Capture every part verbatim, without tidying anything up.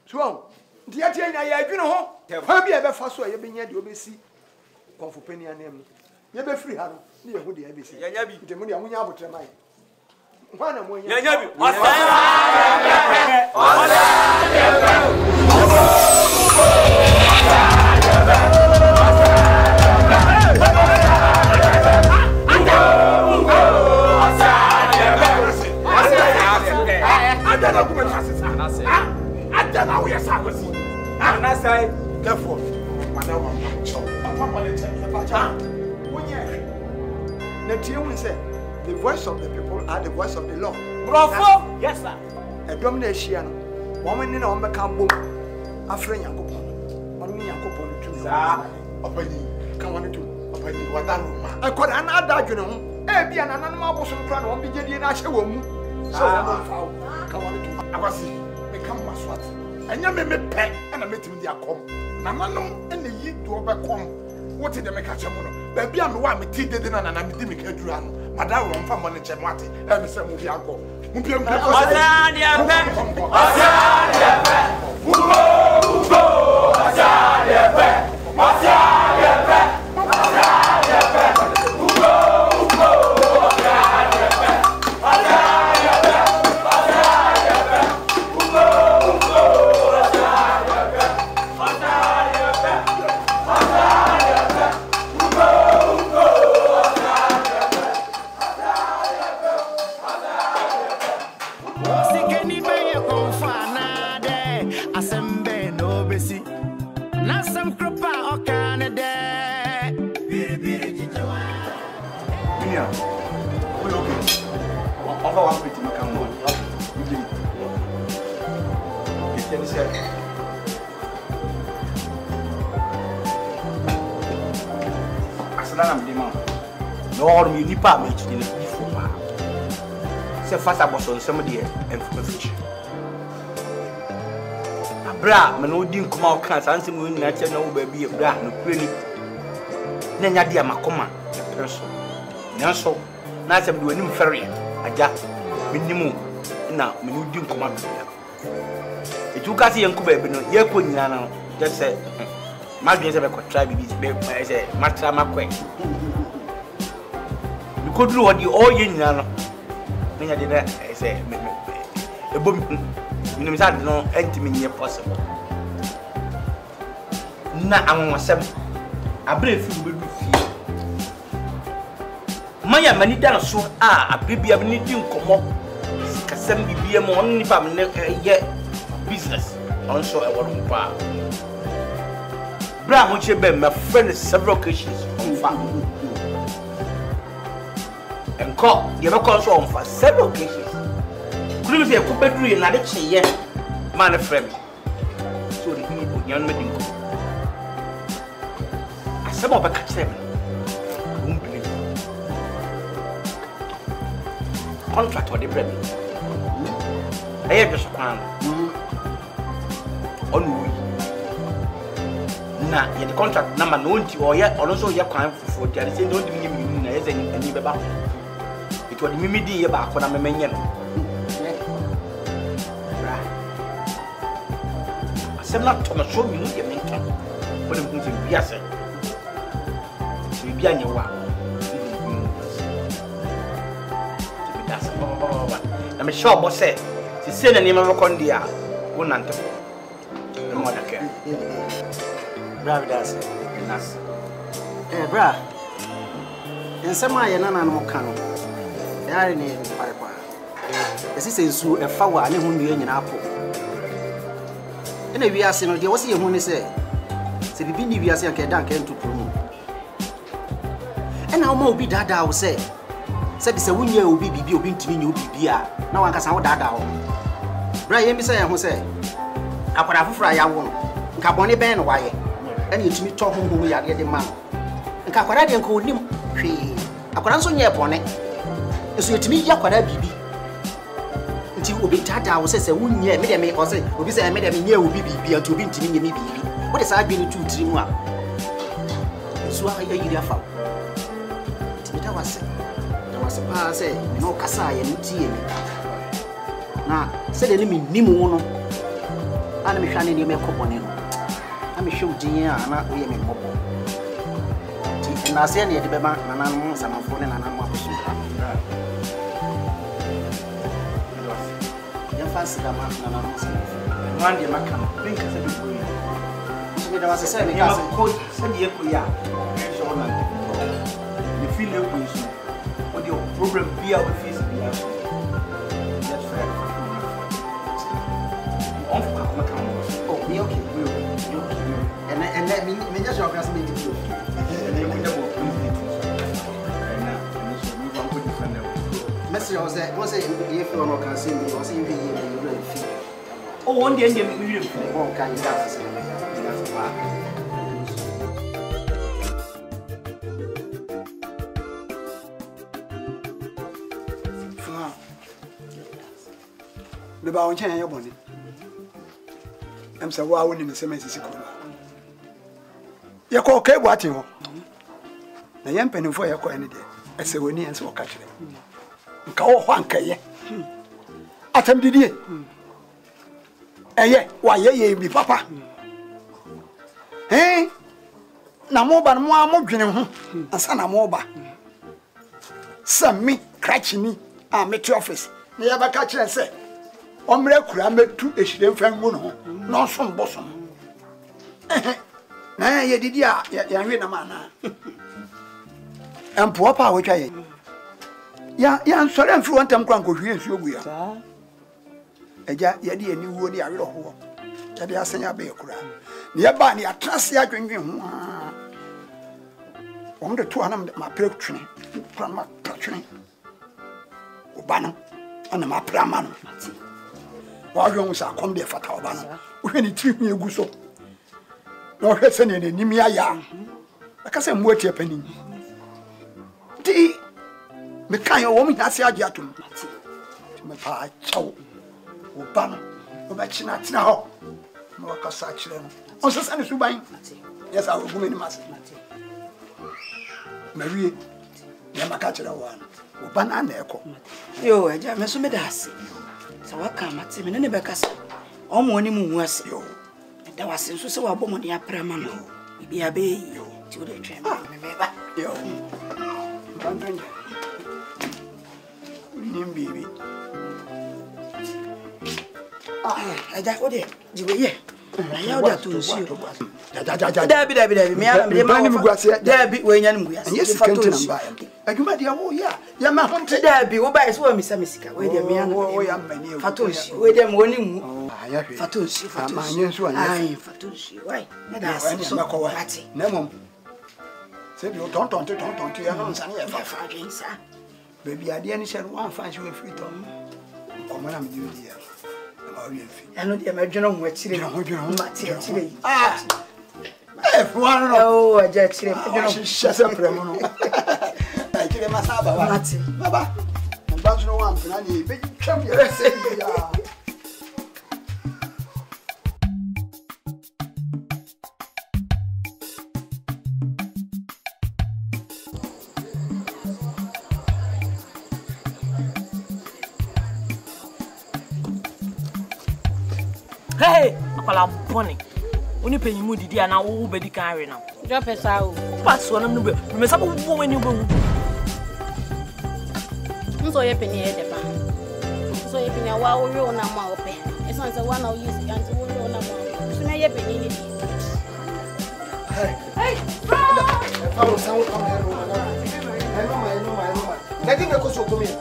So, dear Jane, I agree no. Maybe I ever fast so I be near the O B C. Come for penny and name. You be free, Harry. Near who the A B C. Yabi, the money I won't have to my. One of my Yabi. I don't know who I say. I don't know where I was. And I say, therefore, Madame, the tune said, the voice of the people are the voice of the Lord. Bravo! Yes, sir. A domination, woman in on the campo, a friend Yankopon, on me Yankopon, two, sir. Upon come on to upon what that room. I could another, you know, eh, be an animal was on plan on the Indian Asher. So, come on to I was become my swat. And you may pet and I met him the accom. Namano and the ye to overcome. What did they make a chamono? Baby, I'm one with tea dinner and I'm the Mikadran. Madame from Famon and Chamati, and Mister Mubiaco. Mubiaco. No, you need not make it before. So fast about on somebody and for fish. A bra, man, no didn't come out, can't answer me, natural no baby, a bra, no pretty. Nanya dear Macoma, a person. Now so, nice I'm doing him ferry. I just minimum. Now, when you didn't come out. It took us young Kuba, no, you're putting now, just say, my being a tribe is a matter of my could do what you all in now. When I did that, I say, a boom, you know, that no intimate possible. Now I'm myself. I believe you will be fear. My money down so ah, a baby, I've need you come up. Cassam be a morning if I'm yet business. Also, I want bar. Bram, which you been my friend several occasions on farm. And call the other console for several occasions. Couldn't be a couple of years, not a chair, man, a friend. So the people, young men, I some of a catch them. Won't believe contract for the bread. I have just a plan. On we now, yet the contract number known to or yet, also your crime for the other. Don't give me any about. It was the Mimidi about what I'm a man. I said, not Thomas, show me your mentor. But I'm going to be a son. So you be on your walk. I'm sure, boss said, she said, and you never con the hour. One answer. No one can. Bravo, that's it. Eh, bra. In some way, an animal cannon. They are in a pipe. This is a flower and a wound in an apple. And if we are saying, there was a woman say, Say, the we are saying, I can't to promote. And how more be that I will say, said this a one year will be being to me, you be now I can sound that out. Brian, Miss who say, I could have a fry. I won't. Carboni Ben, why? And you to me talk whom we are getting man. And Caparadian called him. I could answer your bonnet. So to me, Yakwada Bibi. Until you be tata, I will say, one year, made a may or say, will be say, I made a year will be be to be to me, maybe. What is I been to three more? So I hear you found. It was there was a pass, no Kasai and tea. Now, said the name Nimono. ana me hwane ne me kobone no ana me hwe udin a na wo ye me kobo ti na se ne de beba nananom samafo ne nananom akoso ya fasi da ma nananom samafo one de maka no think say be boy so me da was say me ka say ko say be ko ya so na the feel e ko so what the problem be our face be ya that's fair on for come come oh me okay we okay and and let me me just your class me to do and then we go please and now and so we want to defend them Messi was say was say if you no can see me was say you be you feel oh one day me we will oh can you that say that's why le ba on chen ya boni em se wa woni me se me sisi ko ye ko ke bu ate ho na ye mpanimfo ye ko ene de ese woni en se o ka kire nka wo ho anka ye atam didie eye wa ye ye bi papa eh na mo ba mo amodwene ho ansa na mo ba sami krachini a meti office na ye ba ka kire se omre kura metu ehire mfan mu no no so mboso na ye didi a ya hwe na mana empo pa wo twa ye ya ya nsore mfiri wontem kra nkohwie nsuo gu ya eja ye de ani wuo ni awero ho ye de asenya ba ye kura ne ye ba ne atrase adwenwen ho a om de to anam ma prekutwene kra ma twene obano ana ma prama no wa hwe nsa kom de fata obano wo hwe ni tiri hu egu so na wo hwe se ne ni mi aya aka se mwo tie pani ti me kan yo wo mi hase age atom ti me pa chawo obano wo ba china tina ho mo ka sa chire no on se sa ne suban yes a wo gumi ni mas marie ya maka chire wo an obana na eko yo eja me so me dase sa waka mate me ne be kasa o mo ni mu hu ase yo da wase nso se wa bomo de aprama no bibi abe yo ti o de twa me me ba yo bantan ni bibi ah eja o de jiwe ye na ya o da to nsi yo ja ja ja dabi dabi dabi me ya me ma ni mguase dabi we nya ni mguase yes kente na ba adwuma dia wo ya ya ma honte dabi wo ba so wa misa misika we de me ya na wo ya mani fatonsi we de me woni mu ah ya hwe fatonsi fatonsi ma nyen so anya ai fatonsi wai na da so ko wa na mom se bi o ton ton ton ton ya no nsa ne ya fa fa gensa baby ade ni se no wan fa shi we free to ko mo na me di ya ma wi enfi eno de me dweno ho akire ho dweno ma ti akire ah eh fuano no oh aja akire me dweno shi se premo no akire ma saba wa mati baba mba so no wan fina ni be twam ya se ya Hey, akwala boni. Oni penyi mu didi ana wo bedi kan we na. Jo pesa o. Pass wona no be. Me sabo wo wani bo. Nso ye penyi e de ba. So ye penyi wa wo yo na ma o pen. Eso nse wa na o use kan wo yo na ma. So na ye penyi ni. Hey. Hey. Vamos a un camino. Ai mama, ai mama, ai mama. Daqui me coso comigo.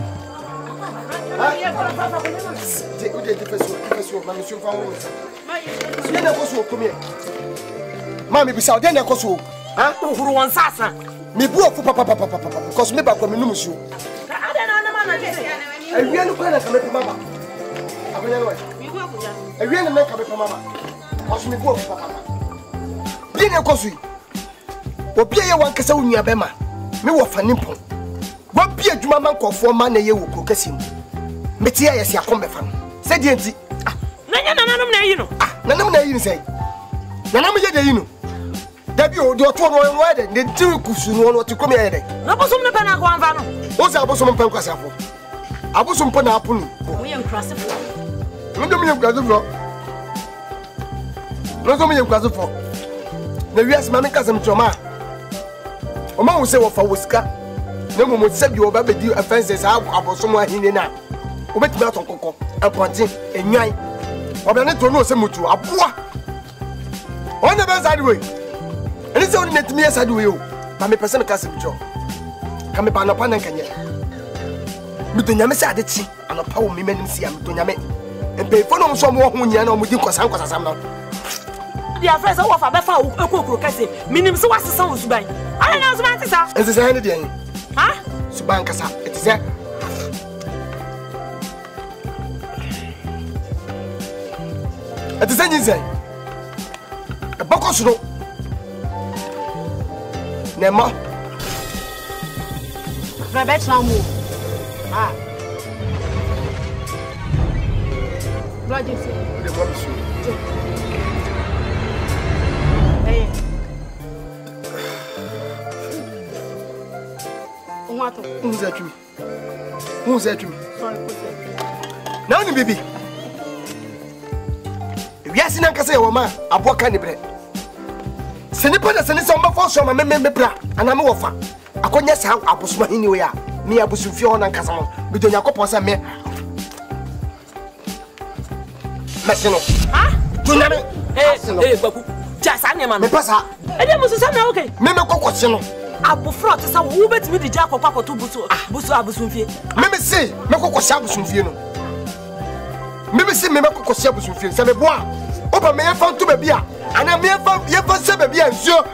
Te o de pessoa, pessoa, mas o senhor falou isso. Se ele não conseguiu comer. Mami, bisa o de não conseguiu. Ah, o furu wan sasa. Me boa fu papa papa papa papa. Cause me ba ko me no musu. Ada na na mana dise. Awia no kwa na kame mama. Akonya no. Mi boa ko ja. Awia no me kame mama. Cause me boa fu papa papa. Bi ne conseguiu. Obi ye wan kasa unua bema. Me wo fa nimpon. Wa bi adwuma man kofo ma na ye wo ko kasim. Meti ya yesi akombe fa. Se die nti. Ah, na nya nananum na yi no. Ah, nanam na yi ni sei. Nanam ye de yi no. Dabi o de oto no no de, de ti kusu no no ti komi ye de. Na bosom ne pa na ko anfa no. O sa bosom mpa nkwasa afo. Abosom mpa na apo ni. Mo ye nkrase fo. Mo de mo ye nkwase fo. No so me kwazo fo. Na wiase ma me kasem choma. O ma wo se wo fa woska. Na mo mo se bi wo ba bedi offenses abosom ahini na. O betimi aton kokko. Apontin enwan. Oba ne to no se mutu aboa. On the best way. And it's only net me as I do you. But me person kasem jo. Come ba no pa na kanye. Me to nyame se adeti anopa wo me manim sia me to nyame. Empe fo no so mo ho nya na o mudi nkosan nkosasam no. Dia friends wo fa be fa ekokoro kase. Minim se wasesa wo suban. Ala na suban tisa. Ese se ne de. Ha? Suban kasa. It is a It is anything. A bokosro. Nema. Robert Lamu. Ah. What do you say? The mom so. Hey. What? Who's that you? Who's that you? Sorry, who's that? Now ni bibi. Yes, in Ankasa, woman, a book can be. Senipa na senisa mba fo so ma me me bra ana me wofa akonya sa abusuma hini ya me abusufie ho na nkasa mo bido nyakopon sa me mesino ha tuname eh eh baku jasa ne ma me pasa e dey musu sa na okay me me kokose no abufro te sa wo betimi di ja kokwa koto busu busu abusumfie me me se me kokose abusumfie no me me se me me kokose abusumfie se me boa oba me fa nto ba bia ana me fa ye fa se ba bia nsuo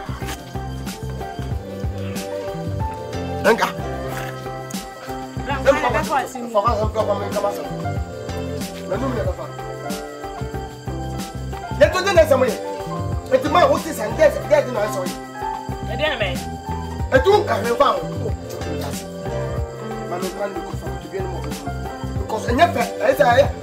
Nanga. Let us do something. Let the man who is and dead, dead in our soil. I didn't mean. I don't have a vow. Man, you can't look for to be more. Because I never, as I am.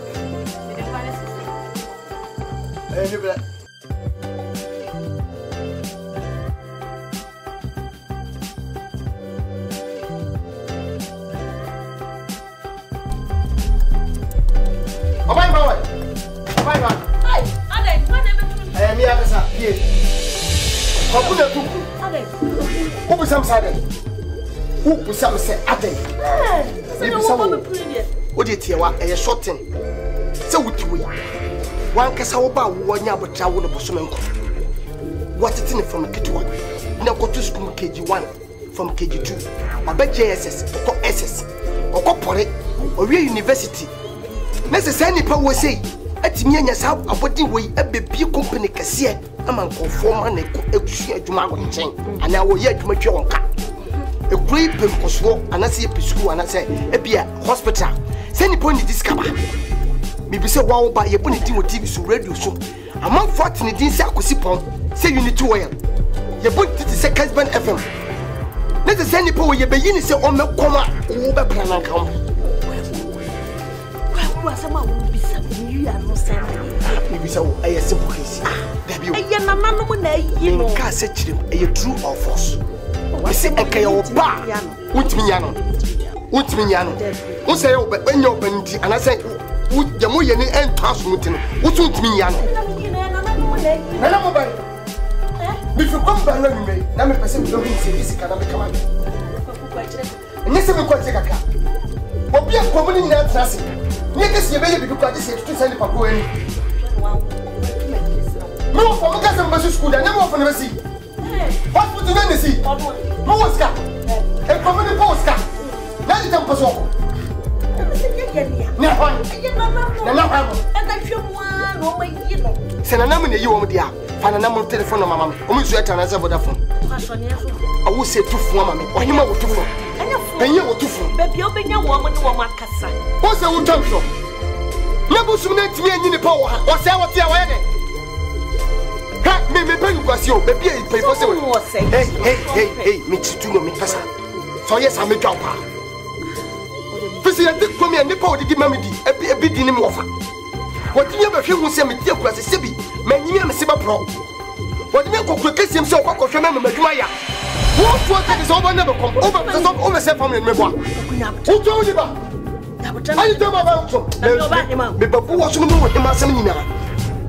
Oh my boy! Oh my God! Hey, Ade, what I am here, sir. Here. How could I do? Ade. Who was some sudden? Who was some say Ade? Hey, what did you want? A short thing. So would you? One Casawa, one year, but I would have been what it in from a K G one. Now go to school K G one from K G two. I bet J S S or S S or corporate or real university. Necessary power say, at me and yourself, a body way, a baby company cassia, a man conform and a share to my chain, and I will yet make your car. A great pimple swore, and I see a school, and I say, a beer hospital. Send a pony discover. Maybe say, wow, by a pony with T V so radio so. Among fourteen, it didn't say, I could see pong, say you need to wear. You put it to second band F M. Let us send a power, you begin to say, oh, no, come on, over plan and come. Sama wo bisa you are no send me bisa wo a simple case dabi o e na nanu mo na yi no ka se chirim e true or false we say e ka yo ba untimi nya no untimi nya no wo say yo ba nya oba nti ana say wo ya mo ye ni entaso muti no wo so untimi nya no na na mo ba eh mi fi kom ba na mi na me pese mi do hin se fisika na me kama ni se me ko che kaka obi akomo ni nyina trase Niggas, you may be because this is to send a papo. No, for a cousin was school, I never often see. What would you see? Who was that? A permanent postcard. Now you don't pass off. Send a number you want dear. Find a number of telephone of mamma. Almost yet another Vodafone. I will say two for mamma, or him over two for. And you were two for. Baby, open your woman to a cassa. What's the wood from? Never soon to me in the power. What's that? What's your wedding? Me, me, pay was you, baby. Pay for someone. Hey, hey, hey, hey, me to know me, Passa. So, yes, I'm a jumper. Visit a dick for me and the power to give me a bit in him offer. What do you ever feel who send me to a Sibi? Man, you am a Siba Pro. What do you go kiss himself? What could remember Maya? What was is over never come over the top over seven family member? Who told you about? I tell about him. But who was the moon with him as a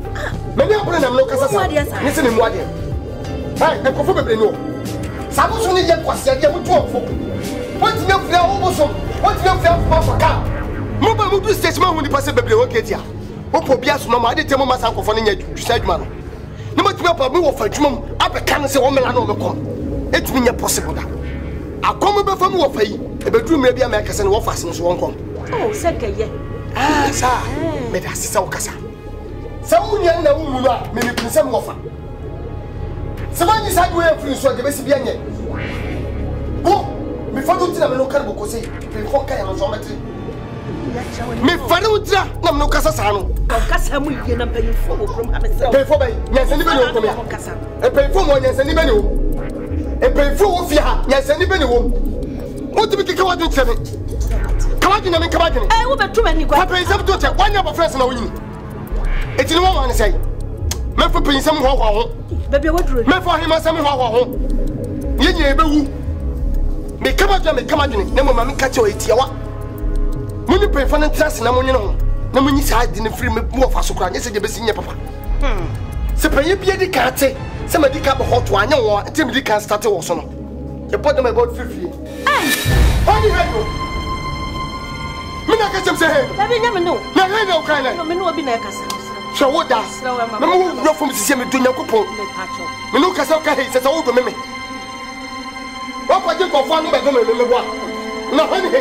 Many of them no kasa. Listen in what hey, I confirm be no. Sabu so ni ye kwase ye mutu ofo. What you feel almost what you feel for car. Mo ba mo do station ma hu ni passe bebre o ketia. O po bia so no ma de temo ma san kofo no nya dusa adwuma no. Ni mo timi pa me wo fa adwuma mu abeka no se wo mela no me kom. Etimi nya possible da. Akom be fam wo fa yi. E be duru mra bia ma kase no wo fa sen so won kom. Oh, sekeye. Ah, sa. Me da sisa wo kasa. Sa wo nya na wo mu no a me me pinsam wo fa. Se man yi sa do e free so de be si bia nye. Go. Me fa do tina me no kan bo ko se. Be fo kan ya no so meti. Me fa do tina na me no kasa sa no. Kasa mu ye na mpanyimfo wo krom ha me se. Pe fo bai, nyansa ni be ni wo kom ya. E pe fo mo nyansa ni be ni wo. E pe fo wo fi ha, nyansa ni be ni wo. Wo ti bi keke wa do tina me. Kawaji na me kawaji ni. Eh, wo betu mani kwa. Papa isam to che, wanya ba friends na wo yin. Eti ni wo wan say. Me fo pe isam ho ho ho. Bebe wo duro. Me fo hima sam ho ho ho. Ye nye be wu. Me kawaji me kawaji ni, na mo ma me ka che o etia wa. Muni pe fa na trust na mo nyi no. Na munyi sa di ne free me mo fa so kra nye se de besi nye papa hmm se panye bia di ka te se ma di ka be hot wa anya wo ente me di kan start wo so no ye body my about fifty Ai body head no me na ka chem se he Bebe nya me no na he na o kan na no me no obi na kasa so wo da me mo wo from sisi me do nyankopon me pacho me no kasa ka he se se wo do me me wo kwa je ko fa no be do me me bo na he ni he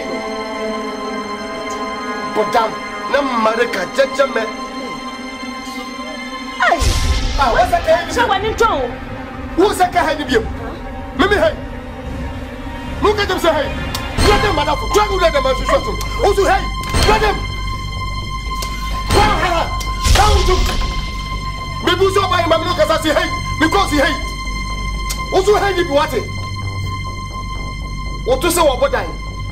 podam na mareka jejeme ai ah wasa ka he so wani to wo sa ka he ni biem me me he mu ka dem se he let them mother for try let them as you shot o so he let them how to me bu so ba ma me no ka sa se he because he o so he ni bi wate o to se wo bodan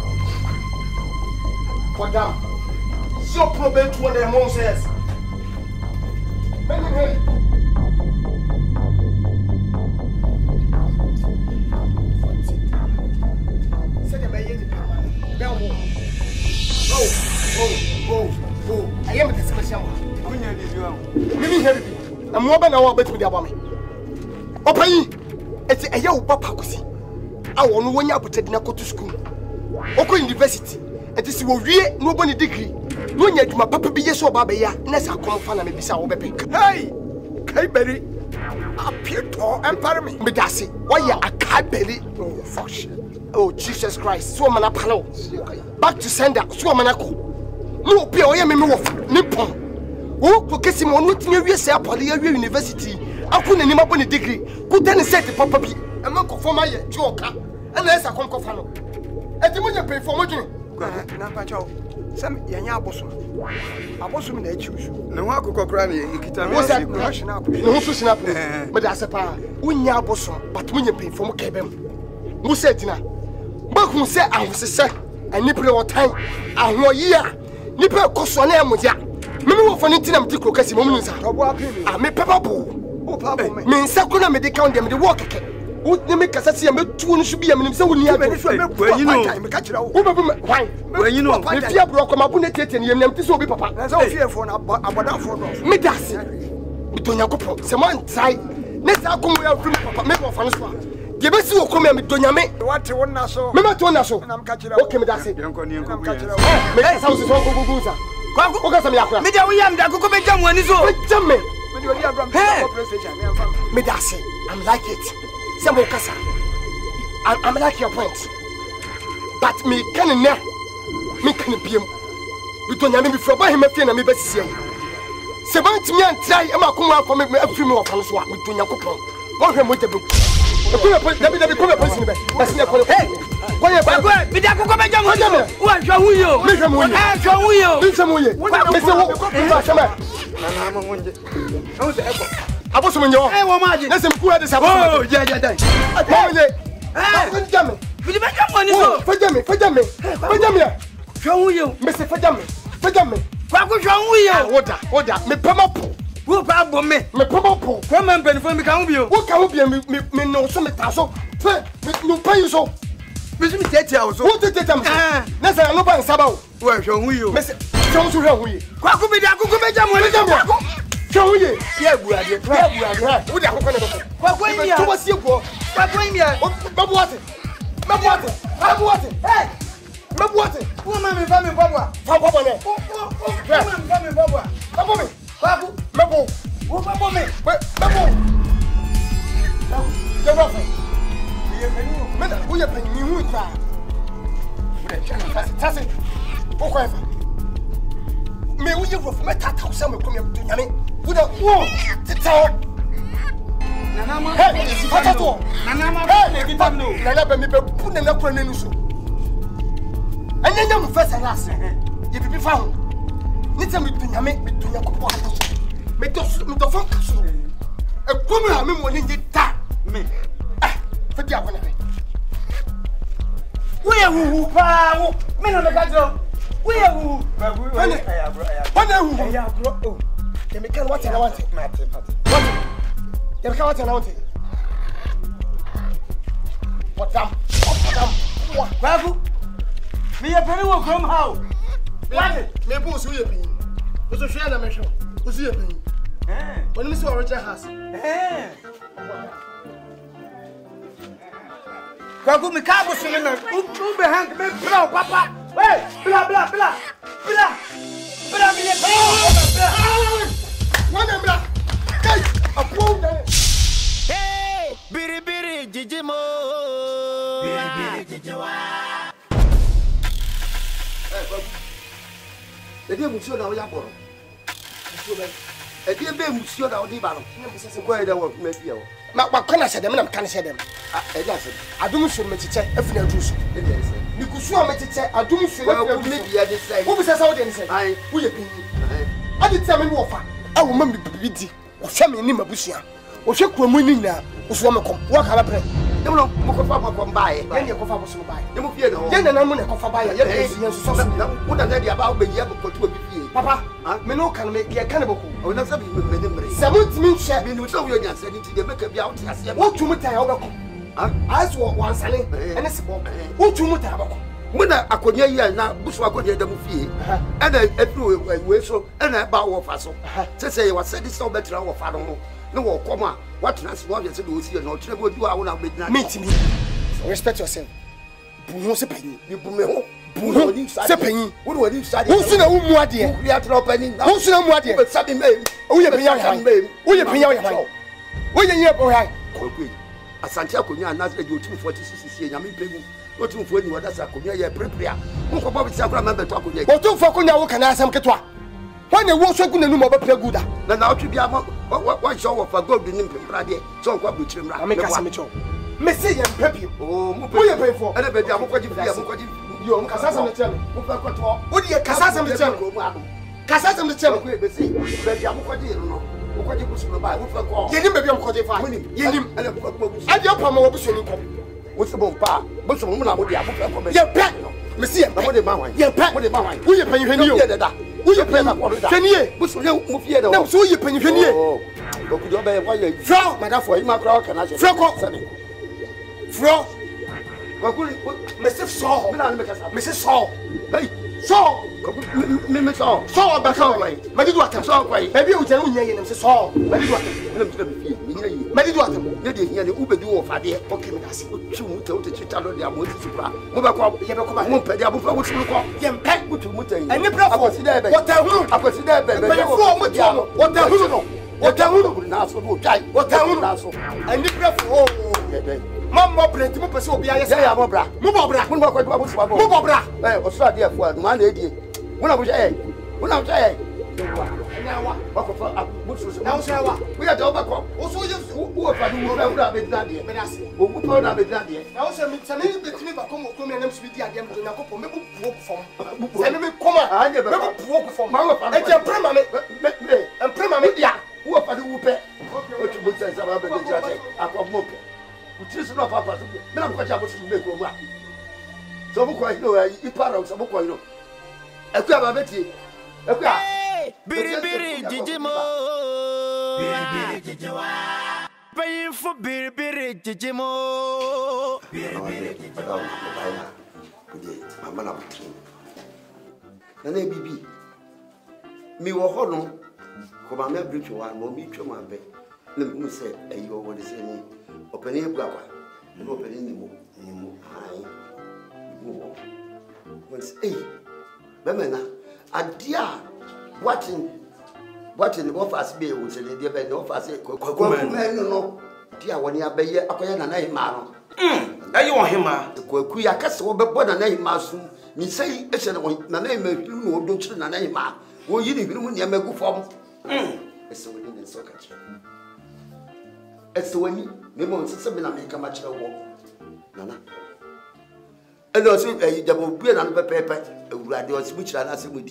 podam your problem to the mom says. Hey. Say the baby the power. Belmo. Oh, oh, oh, oh. I am the special one. Kunya di you. Me here bi. Na mo ba na wo betimi di abame. Opayi. Eti eye wo papa kosi. A wo no wonya abotadi na kotu school. Oko university. Eti si wo wie no bo ni degree. No nya dwuma papa bi yeso ba ba ya na sa kom fa na me bisa wo bepe hey kai beri apieto empare me me dase wo ya akai beri oh fuck oh Jesus Christ so mana palo back to sender so mana ko no bi o ye me me wo ni pon wo ko kesi mo no tinya wie se apole ya wie university aku na ni mabo ni degree ku tani set papa bi e ma ko forma ye ti oka e na sa kom ko fa no e ti mo nya pay for mo dwene na pa chawo Sam yanya abosom. Abosom na echiusu. Na ho akokọ kra na ikita me. Wo say snap. No ho so snap. Me da se pa. Unya abosom, but munye pefom kebem. Wo say tina. Ba hu say ahosese, anipre wotan, ahoyi a. Nipa ekoso na emja. Me me wo fo ni tina mti krokasi mo mu nsa. Obo apimi. Ah me papa bo. O papa me. Me nsa ko na me de count dem de wo keke. Wo ni me kasa se me tuo no so bia me nim se wo ni ado. Wanyi no. Me ka kira wo. Wo ba why? Wanyi no. Me fia bro ko mabu na tete ne yem nam ti so obi papa. Na so fie fo na aboda fo do. Me dase. Me to nyankopon. Se man try. Ne sa ko mo ya firi papa me bo fa no so. De be si wo ko me me do nyame. What won na so. Me ma to na so. Na me ka kira wo. Okay me dase. Yanko ni yanko. ka kira wo. Me ka sa wo so go go go sa. Kwaku. O ka sa me akura. Me dia wo yam da kokko be jam wani so. Me jam me. Me di odi abram Hey. press station me am fam. Me dase. I'm like it. Se mo kasa. I'm, I'm like your point. But me can ne. Me can biem. We don't nyame before ba him afie na me besisi am. Se ban timi antrai e ma akoma akoma me afiri me wo fa no so a me do nyakopon. Wo hwe mo jabu. E ko me dabi dabi ko me polisi ni be. Basi ne ko. Hey. Ko ye ba. Kwaku, me dia kokko be jam wani so. Wo ahwa hu yo. Me hwe mo ye. Eh, hwa hu yo. Me hwe mo ye. Me se wo. Ba shama. Na na ma wonje. O se eko. Aboso mo nyo. Eh, wo maaji. Na se mku ade sa. Oh, ja ja dai. Mo ye. Eh. Ba jam me. Me dia be jam wani so. Faja me, faja me. Faja me. Hwa hu yo. Me se faja me. Faja me. Kwaku hwa hu yo. Oda, oda. Me pema po. Wo pa bo me. Me pema po. Kwa man penfo me ka hu bi o. Wo ka wo bia me me no so me ta so. Fe, me no pay so. Me so me tete a wo so. Wo tete tam. Eh. Na say no ban saba wo. Wo hwe hu yo. Me se so so hwe hu yi. Kwaku me dia kokko be jam wani so. Kwaku. Choye, yeah, we are here. We are here. Who the coconut? What going here? What's your go? What going here? Mabuate. Mabuate. Mabuate. Hey. Mabuate. Who am I family Papa? Papa ne. Oh, oh, oh. Who am I family Papa? Papa me. Papa. Mabu. Who Papa me? Mabu. The rough. Meda, who you paying me who try? Tasi. Oko efa. Me who you rough meta ta say me come here to nyame. Who the wo? Tita. Nana ma. Hey, patato. Nana ma. Hey, give them no. Nana be me be pu nana kura nenu so. Anyanya mu first and last. Ye bibi fa ho. Ni tell me to nyame, me to nyakopo ato so. Me to me to fon kaso. E komu ha me mo ni ta. Me. Ah, fati akona me. We are who pa wo. Me no ka jo. We are who. When when who? Ya bro. Oh. Ye me kan what I want. Mate, mate. What? Ye me kan what I want. What dam? What dam? What? Babu. Me ya pere wo krom how. What? Me bo so ye pin. Wo so hwe na me hwe. Wo so ye pin. Eh. When me so Richard house. Eh. Babu me ka bo so me na. U be hang me bra papa. Hey, bla bla bla. Bla. Bla me le bla. One and bla. Hey, a pound. Hey, biri biri jijimo. Biri biri jijiwa. E dey musio na o ya boro. Musio be. E dey be musio na o di ba no. Ko e dey wo me fie wo. Ma kwa kona se dem na me kan se dem. Ah, e dey ase. Adum so me chiche afina adu so. E dey ase. Ni kusu a me chiche adum so afina adu. Me bia dey say. Wo bi se sa wo dey say. Ai, wo ye pin. Adi tell me wo fa. A wo ma me bibi di. Wo hwe me ni mabusua. Wo hwe kromu ni nyina. Wo so me kom. Wo ka ba pre. Dem no mo ko fa ko mbaaye. Ye ne ko fa bo so mbaaye. Dem fie de ho. Ye na na mo ne ko fa baaye. Ye na so so so. Wo da dey aba wo be ye ko to bi fie. Papa, me no kan me ye kan boko. O na sabi me me mre. Seventy min share. Me no so wo nya se ni ti de make bia wo ti ase. Wo tu mu tan wo beko. Ah, as wo wansane. Ene se bo. Wo tu mu tan beko. Mo na akonya yi na busu akonya da mu fie. E na efi we so, e na ba wo fa so. Se se ye wa se di so betra wo fa no. No wo kom a what na se wo ye se do si na o tire go du a wo na be dina. Meet me. Respect yourself. Bu ho se panyi. Ni bu me ho. Bu ho se panyi. Wo do wadi sade. Wo su na wo mu ade. Wo ya tro panyi. Wo su na mu ade. Wo sabi me. Wo ye penya ya. Wo ye penya ya. Wo ye nye bo ya. Ko ku. Asante akonya na se di otu forty six sie nyame pegu. Otu fo ni wada sa akonya ye prepare. Wo ko bo bi sa kura ma beto akonya. Otu fo akonya wo kana asam ketwa. When you wash you no more good. Then now to be a one show of a gold in Prade, so what would you make us a mature? Messy and peppy. Oh, who you pay for? And I bet I'm going to be your Cassam the channel. What do you Cassam the channel? Cassam the channel, baby, I'm going to what you put by who forgot. You didn't be able to find him. You didn't. And your palm was what's the bomb bar? But some woman would be able to your pet. Monsieur, what the man? Your pet, what the man? Who you pay you? Who you pay that? Fenier, what's your move here? No, so you pay Fenier. Oh, could you obey why you draw, Madame, for him, Macron, can I say? Franco, Fro, Mister Saul, Missus Saul, hey, Saul, Miss Saul, Saul, back away. Maybe what I'm sorry, maybe you tell me, and Saul, maybe what I'm maybe what I'm ready here, the Uber do of idea. Okay, I see what you tell the child of the Amoy Supra. Move up, you have come home, Pedro, what you call them pack with Mutter. And the brother was there, what I will, I was there, but what the hell, what I will, what I will, and the brother, oh, Mamma, plenty of people be a say, Mobra, Mobra, Mobra, Mobra, eh, or so dear for one lady. When I was a, when I was a, now, sir, we are the overcome. Also, who are been done here, but I say, who would not be done here. Now, sir, it's a little bit of a come and them speak again to Nacopo, maybe walk from. Send me come on, I never walk from my and your permanent and permanent, yeah, who are the whoopee. What you would say about the judge, I come up. Which is not Papa, now what I was to make over. So, quite know, you parents, some quite know. I grab a betty. Hey, biri biri jijimo. Biri biri jijiwa. Paying for biri biri jijimo. Biri biri jijiwa. Mama na buti. Na na bibi. Mi wo ho no. Koma me bridge one mo mi twem abe. Na me say ayo wo de say ni opani ebu akwa. No opani ni mo ni mo ai. Mo. When say Bemena adia watching watching the offers be wo say dey be no offers kwaku men no dia woni abeye akoye na na hima no mm ayi wo hima kwaku ya kase wo bebo na na hima so ni sei e se na na hima hinu no do kire na na hima wo yi ni hinu mu ne magu fom mm ese woni ne so ka kire ese woni me mo nsese me na me ka ma kire wo nana eno so e jabo bue na no pepepe ewurade o sibu kire na se mudi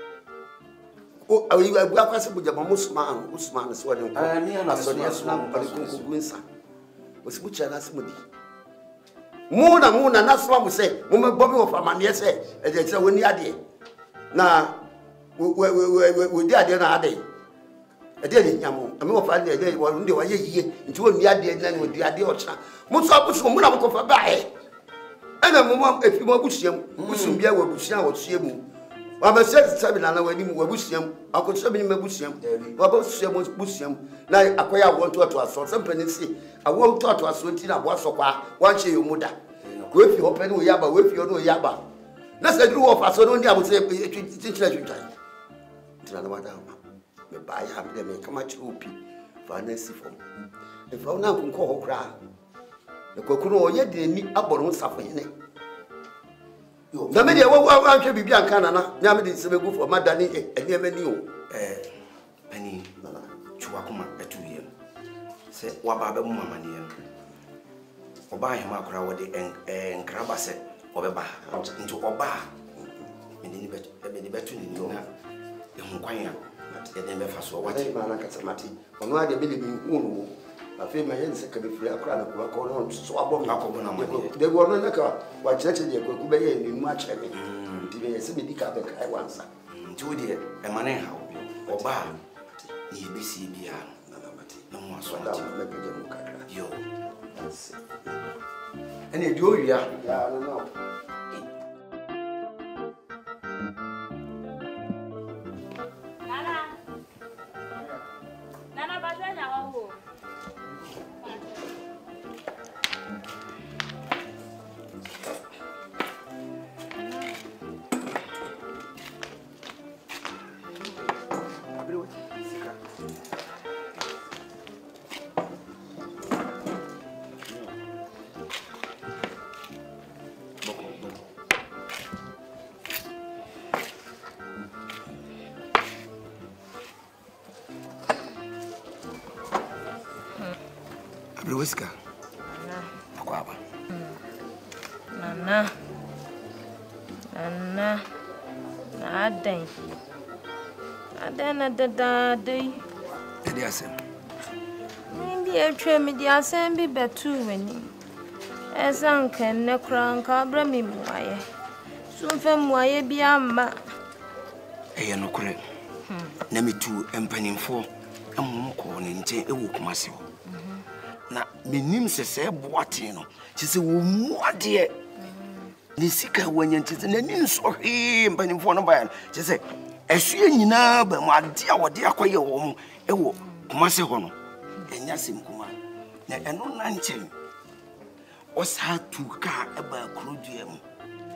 o ayi abu akwase bu jabo musman usman so woni ko ani na so ne so na pali ko gunsa o sibu kire na se mudi muna muna na so mu se mo me bobi wo fama ne se e je se woni ade na we we we we di ade na ade ade ni nyamo ame wo fa ne ade wo ndi wa ye yiye nti wo ni ade na ni di ade o cha mo so abusu mo na mo ko fa bae ana mo mo efi mo abusiam busum bia wo abusia wo siemu wa ba se sabi na na wani mu wo abusiam akoso bi ni mabusiam wa ba siemu busiam na akoya wo to to aso sempani si awo to to aso nti na bo aso kwa wan che yo muda ko efi ho pe ni wo yaba wo efi ho no yaba na se duru wo fa so no ndi abuse tinchira twitwan tira na wada me ba ya me me kama chi opi fa na si fom e fa na nko ho kra e kokuru o ye de ni aboro nsafo yene yo na me de wo wa hwe bibia nka na na nya me de se begu fo madani eni emani o eh ani na na chuwa kuma etuye se wa ba ba mu mamani ye oba he makora wo de enkraba se obeba nti oba meni ni betu meni betu ni na e hu kwan ya e de be fa so wati ma na kata mati ono ade be de bi hu no afi ma yen se ka be firi akora na ko ko no so abo mi akobo na ma de go no na ka wa cheche de ko ku be ye ni mu a che me nti be se be di ka be kai wansa nti wo de e ma ne ha oba ni e be si bia na na mati na mu aso na me be de mu kakra yo ene di o ria ya no no Whisker. Nana. Nana. Nana. Nada. Nada nada nada. Edi asem. Ndi etwe me di asem bi betu wani. Esa nke ne kra nka abra mi muaye. Sunfe muaye bi amma. Eye no kure. Na metu empanimfo amum ko ne nche ewo kumase ho. Na menim sese boate no chise wo muade ni sika wanya chise na ni nso he mpanimfo no ba chise ehwe nyina ba mu ade a wode akoye wo mu ewo kumase ho no enya sim kuma na eno na nchen osa tuka eba krodua mu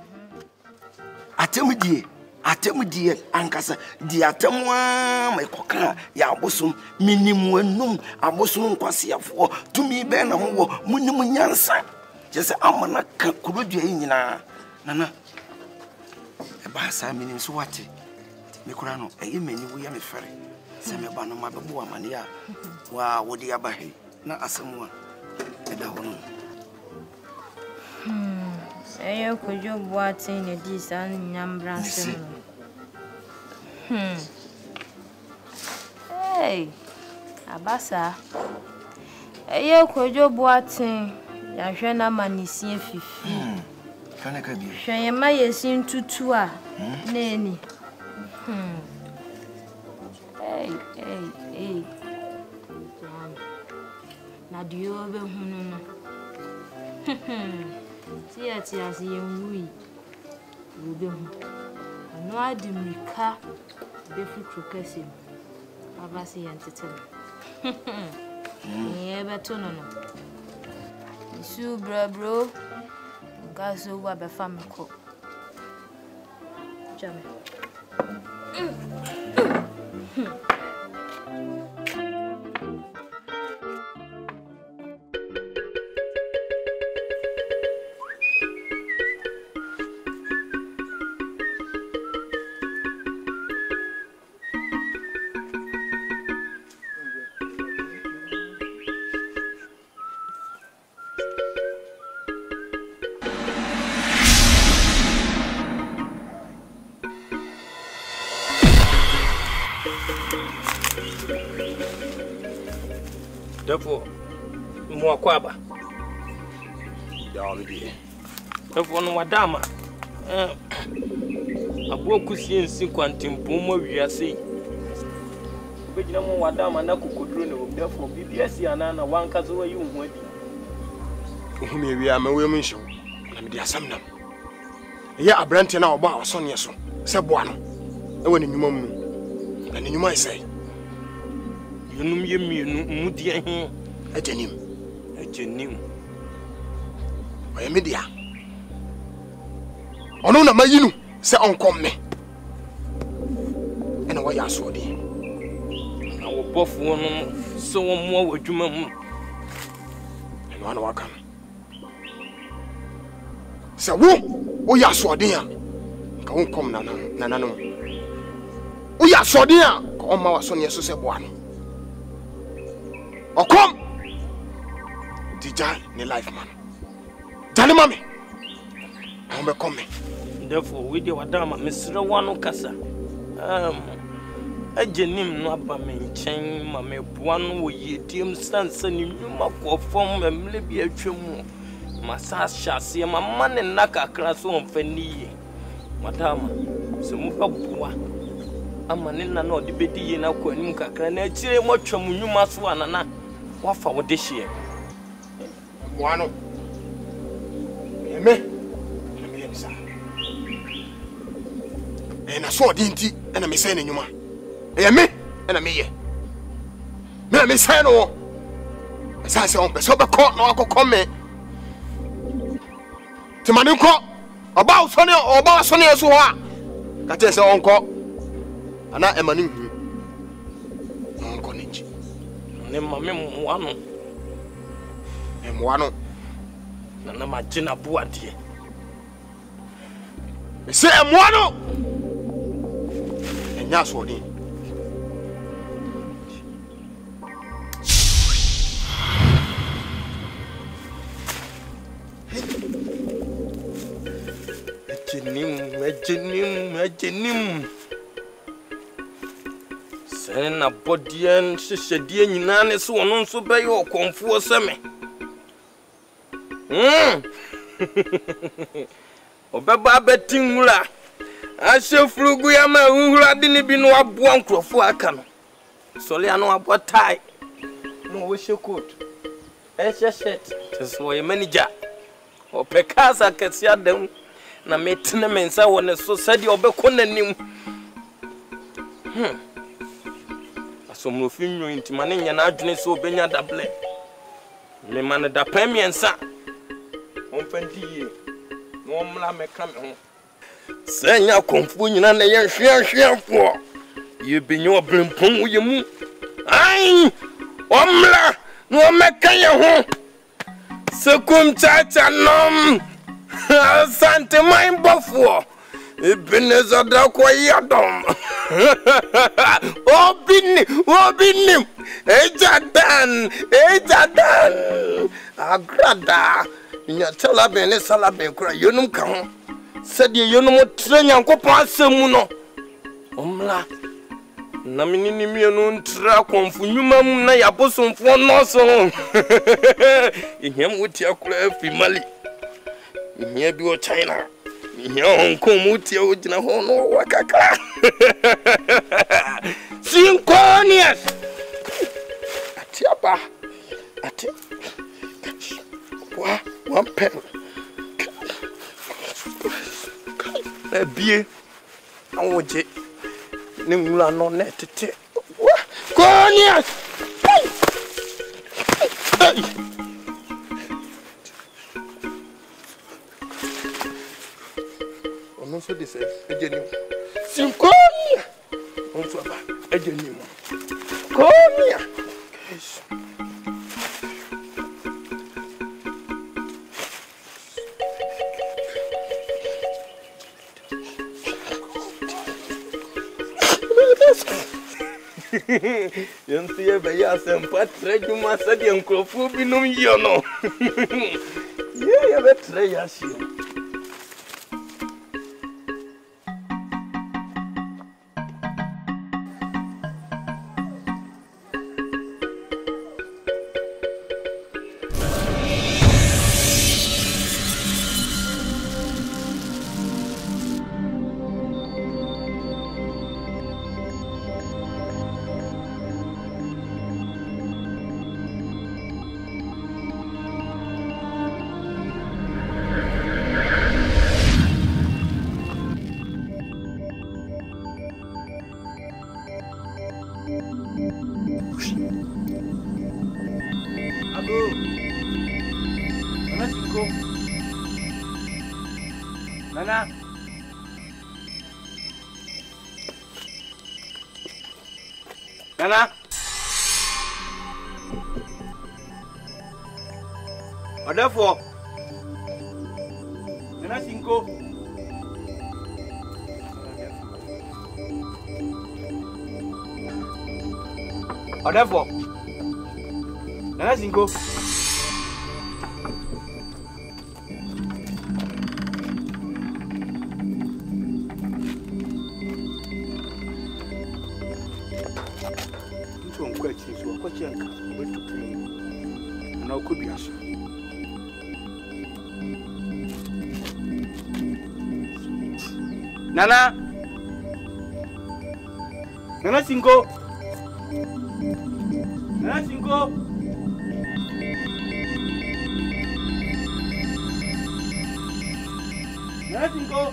atemdie atemdie ankasa di atemwa mai koka ya abosum minimu enum abosum nkwasiafo tumi be na ho munimu nyansa jese amana ka krodua nyina nana e ba sa minim so wate me kura no eye mani wo ya me fere se me ba no ma be bo amane ya wa wodi abahe na asemwa e da ho no hmm Eyo kojo boate ne di san nyambra sem. Hmm. Hey. Abasa. Eyo kojo boate ya hwe na manisie fifi. Hmm. Kana ka bi. Hwe ye ma yesin tutu a na eni. Hmm. Hey, hey, hey. Na dio be hunu no. Hmm. Tia tia si yenwi ube hu ano adimika be fu krokase Baba si entete. Yeah, beto no no. Isu bra bro. Gaso wa be fam ko. Jame. Therefore, more quaba. Down here. Therefore, no madama. A book is in sequentin Puma, we are saying. But no more madama, and I could therefore B B S and Anna one cast away you went. Maybe I'm a woman show. Let me do some. Yeah, a brand now about Sonia so. Sabuano. I went in your mum. And you might say. You know me, Mudia, a genuine, a genuine. I am media. Oh, no, my you say on come me. And why I saw thee. I will both one so more with you, mum. And one welcome. Say, who? Oh, ya saw dear. Come come, Nana, Nana. Oh, ya saw dear. Come, my son, yes, so one. Oh, come! Dija ni life man. Jali mami. Ome come. Therefore, we do Adama, Mister Wano Kasa. Um, a genim no ba me nchen ma me boano wo yediem sansa ni nyuma ko fom memle bi atwam. Masa hyase ma mane na kakra so mfani. Madama, se mu babuwa. Amane na no de bedi ye na ko anim kakra na akire mo twam nyuma so anana. Wafa wo de hye boano eme eme yemsa e na so dinti e na me say na nyuma e me e na me ye me me say no sa se on peso be ko na akokọ me ti mani ko oba usoni oba usoni eso ho a ka te se onko ana e mani hu onko ninji ne mame muano e muano na na magina buade e se e muano e nya so ni ejenim ejenim ejenim Sena bodian shishedie nyina ne so ono nso be yo konfuo seme. Mm. Obeba betinwura. Ahye frugu ya ma uhura de ne bi no aboa nkrofo aka no. Sole ano abo tai. No we she coat. Eh she shirt. Tso ye manager. Opekasa kesia dem na metene mensa wona so sadi obekọ nanim. Hmm. So mo finyo intimane nya na adwene so obenya double le man da premier nsa on fanti ye no mla meka me ho senya konfu nyina na ye hwe hwe fo ye benyo obrempon ye mu ai omla no meka ye ho sekum chacha nom sante mai bofo Ebeneza da kwa yadom. Obini, obini. Ejadan, ejadan. Agrada. Nya tela bene sala ben kura yonum kan. Sedi yonum trenya nkopon asemu no. Omla. Na minini mienu ntra konfu nyuma mu na yabosomfo no so. Ihyam wuti akura fi Mali. Ihia bi o China. Yon komuti ojina hono wakaka. Synchronious. Atiaba. Ati. Wa, one pen. Ebie. Awoje. Ni mula no netete. Wa, Konya. Ono so dise ejeni. Sinkonya. On so ba ejeni mo. Konya. Yes. Yon see be ya sempa tre juma sa de nkrofo bi nom yo no. Ye ya be tre ya shi. Nana. Nana. Therefore, Nana Cinco. Therefore, Nana Cinco. Nana. Nana Cinco. Nana Cinco. Nana Cinco.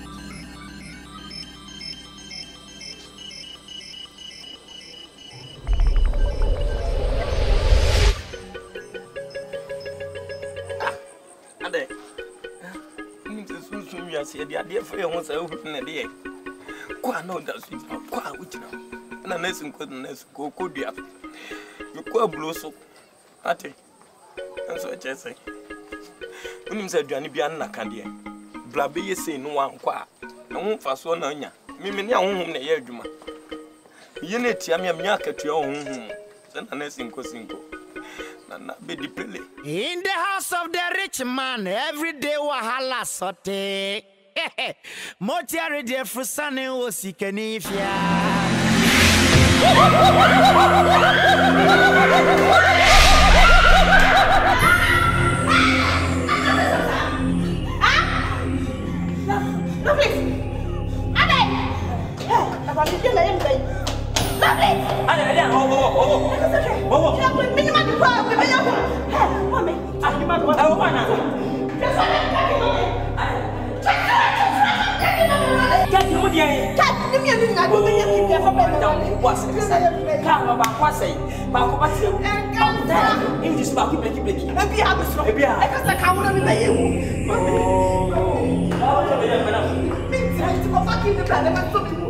Ade. Ni se sunsun wi ase de ade fa ye ho sa hu na de. Kwa no da su kwa wuti na. Na na Cinco na Cinco ko dia. Yo kwa bloso. Ate. Enso chese. Unim se aduane bia na ka de. Bla be ye sei no wan kwa. Na ho fa so na nya. Mimi ne ahonhom na ye adwuma. Ye na tia me me akatua ahonhom. Se na na Cinco Cinco. In the house of the rich man, every day wahala sote. Motiari de frusane osikenifia. No, please. Ade. I'm going to kill him. Lovely! Ade, ade, oh, oh, oh. It's okay. Oh, oh. Minimum to go. Hey, mommy. Ah, you might want to go now. Just want to take it away. Get him with you. Get him with you. I don't think you can get him. What's it? Come about what's it? Back what's it? And in this back, break, break. Maybe I'm strong. Maybe I can't say I'm going to be you. Mommy. Oh, oh. Me trying to go back in the plan. I'm so people.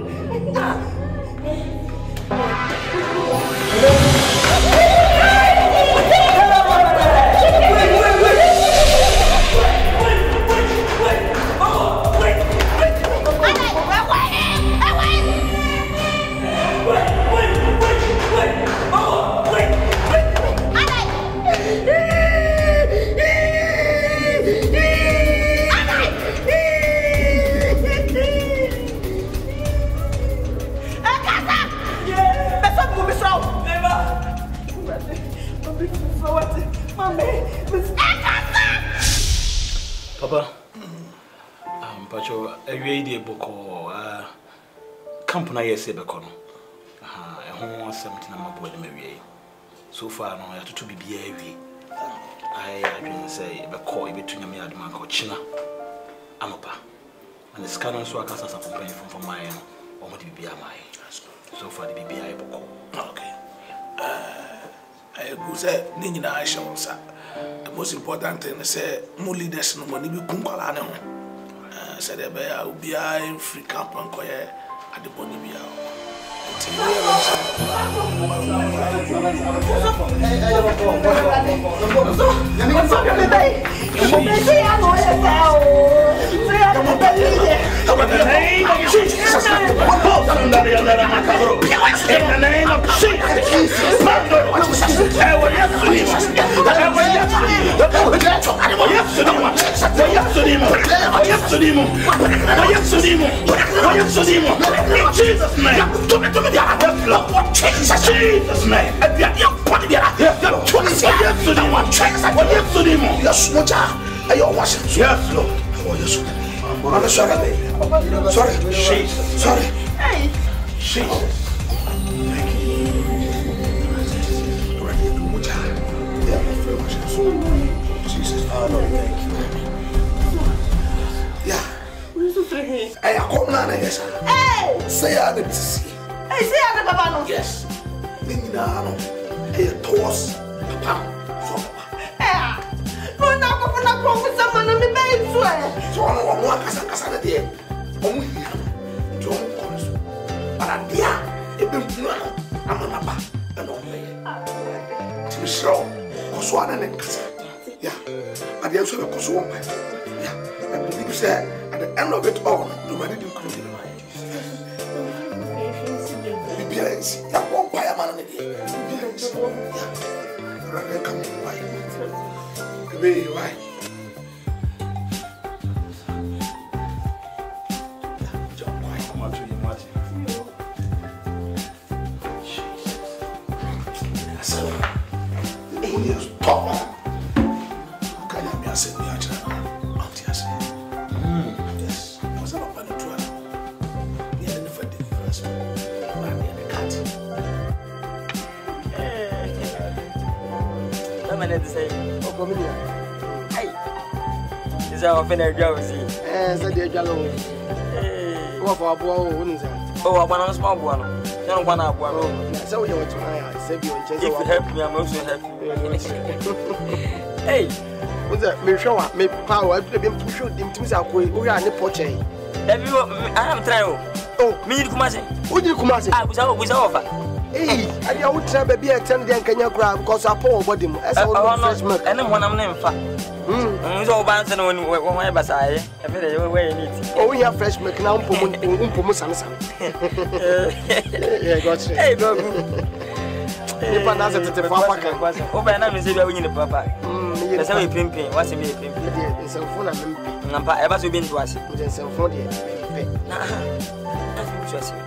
Papa, um, Pacho, every day boko, uh, company yes, Becono. Ah, a home seventeen of my boy, maybe. So far, no, I have to be behaving. I didn't say, Beco, between me and my coachina. Amapa. And the scanner so I can start from paying from my own, or what be my. So far, the B B I boko. Okay. I go say Nina Shawsa. The most important thing is say more leaders no money be kunkalane ho. Said the bear will be in free camp and coye at the Bonibia. Jesus name. Jesus name. You put it there. Yes, to them. Yes, to them. Yes, no cha. Ayo wash. Yes, Lord. Oh, yes. I'm sorry. Sorry. Jesus. Sorry. Hey. Jesus. Thank you. Jesus. Oh, Lord, thank you. Yeah. Hey, I come now, yes. Hey. Say I didn't see. Hey, say I didn't know. Yes. Nina, no. Hey, toss. Papa. So. Hey. No, no, no, no, no, no, someone on the bed. So I don't want to casa casa there. Omu here. John comes. But I dear. It been no. I'm on papa. And on me. To be sure. Koswana and casa. Yeah. But the answer was one. Yeah. I believe you said at the end of it all, nobody didn't come to the mind. Yes, I won't buy a man on it. Yes, yeah. Rather come to buy. Be right. John, why come out to you, Martin? So, who is top? Can you be a senior? Yes, I was about to try. Yeah, never did first. I'm say, oh, come here. Hey, is our finna drowsy? Eh, said the jello. Hey, what for a boy? Oh, I want a small one. No one up one. So you want to hire, save you and chase. If you help me, I'm also happy. Hey, what's that? Me show up, me power. I've been pushing them to say, we are in the porch. I am trying. Oh, me, Kumasi. Who did Kumasi? I was out with offer. Hey, I don't try to be a ten day Kenya grab because I pour body. As I want fresh milk. And then one of them fat. Hm, so bouncing when I was I. Every day where you need. Oh, we have fresh milk now. Umpumus. Yeah, got you. Hey, baby. You can answer to the papa. Oh, but I'm in the papa. Hm, that's how we pimping. What's it pimping? It's a phone and pimping. Number ever so been to us. It's a phone. Nah, that's interesting.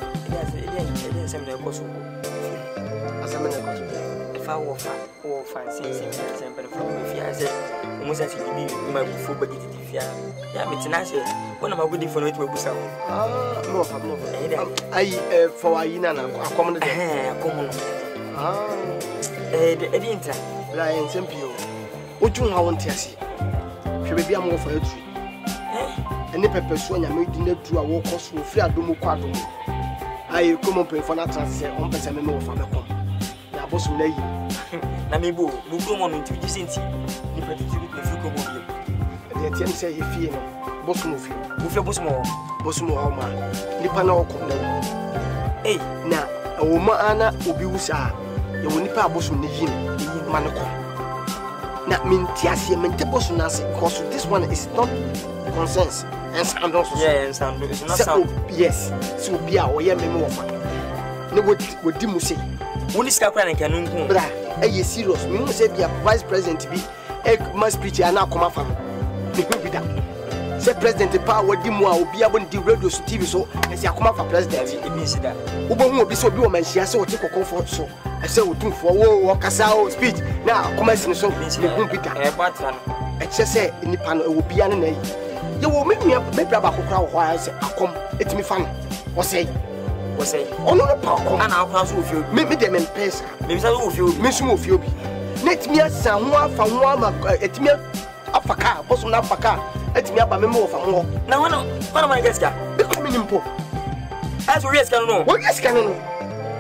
If I were fat or fancy, something from if I said, almost as you need my full body. Yeah, it's nice. One of my good for it will be so. Ah, no, I for a yin and a common common. Ah, I didn't lie in Tempio. What you want to see? She will be a more for a tree. And the pepper when I made dinner to a walk cost for free at Dumu Quadro. I come up for that answer on the same no for the com. I was lay. Namibu, who come on into this inti. You put it to the Fuko. The attempt say if you know, Bosmo, with your Bosmo, Bosmo, man. Nipano come down. Eh, now, a woman Anna will be Usa. You will nip a bosom the gym, Manako. That means Tiasia Mentabosonasi, because this one is not consensus. And sound also. Yeah, and sound. It's not sound. Yes. So be our way, me offer. No, what would Dimu say? When is Capran can know? But I is serious. Me must say be a vice president to be a mass preacher and now come up from. Be that. Say President Power Dimu will be able to do radio T V so as you come up for president. It means that. Ubo will be so be woman, she has so take a comfort so. I say, we do for war, Casao speech. Now, come and so be that. I just say in the panel, it will be an name. You will make me up, maybe about a crowd while I say, I come, it's me fun. What say? What say? Oh, no, no, and I'll pass with you. Maybe them in pace. Maybe I will feel, Miss Mufio. Let me ask someone from one at me up a car, bosom up a car. Let me up a memo for more. Now, one of my guests, becoming important. As we can know, what yes can know.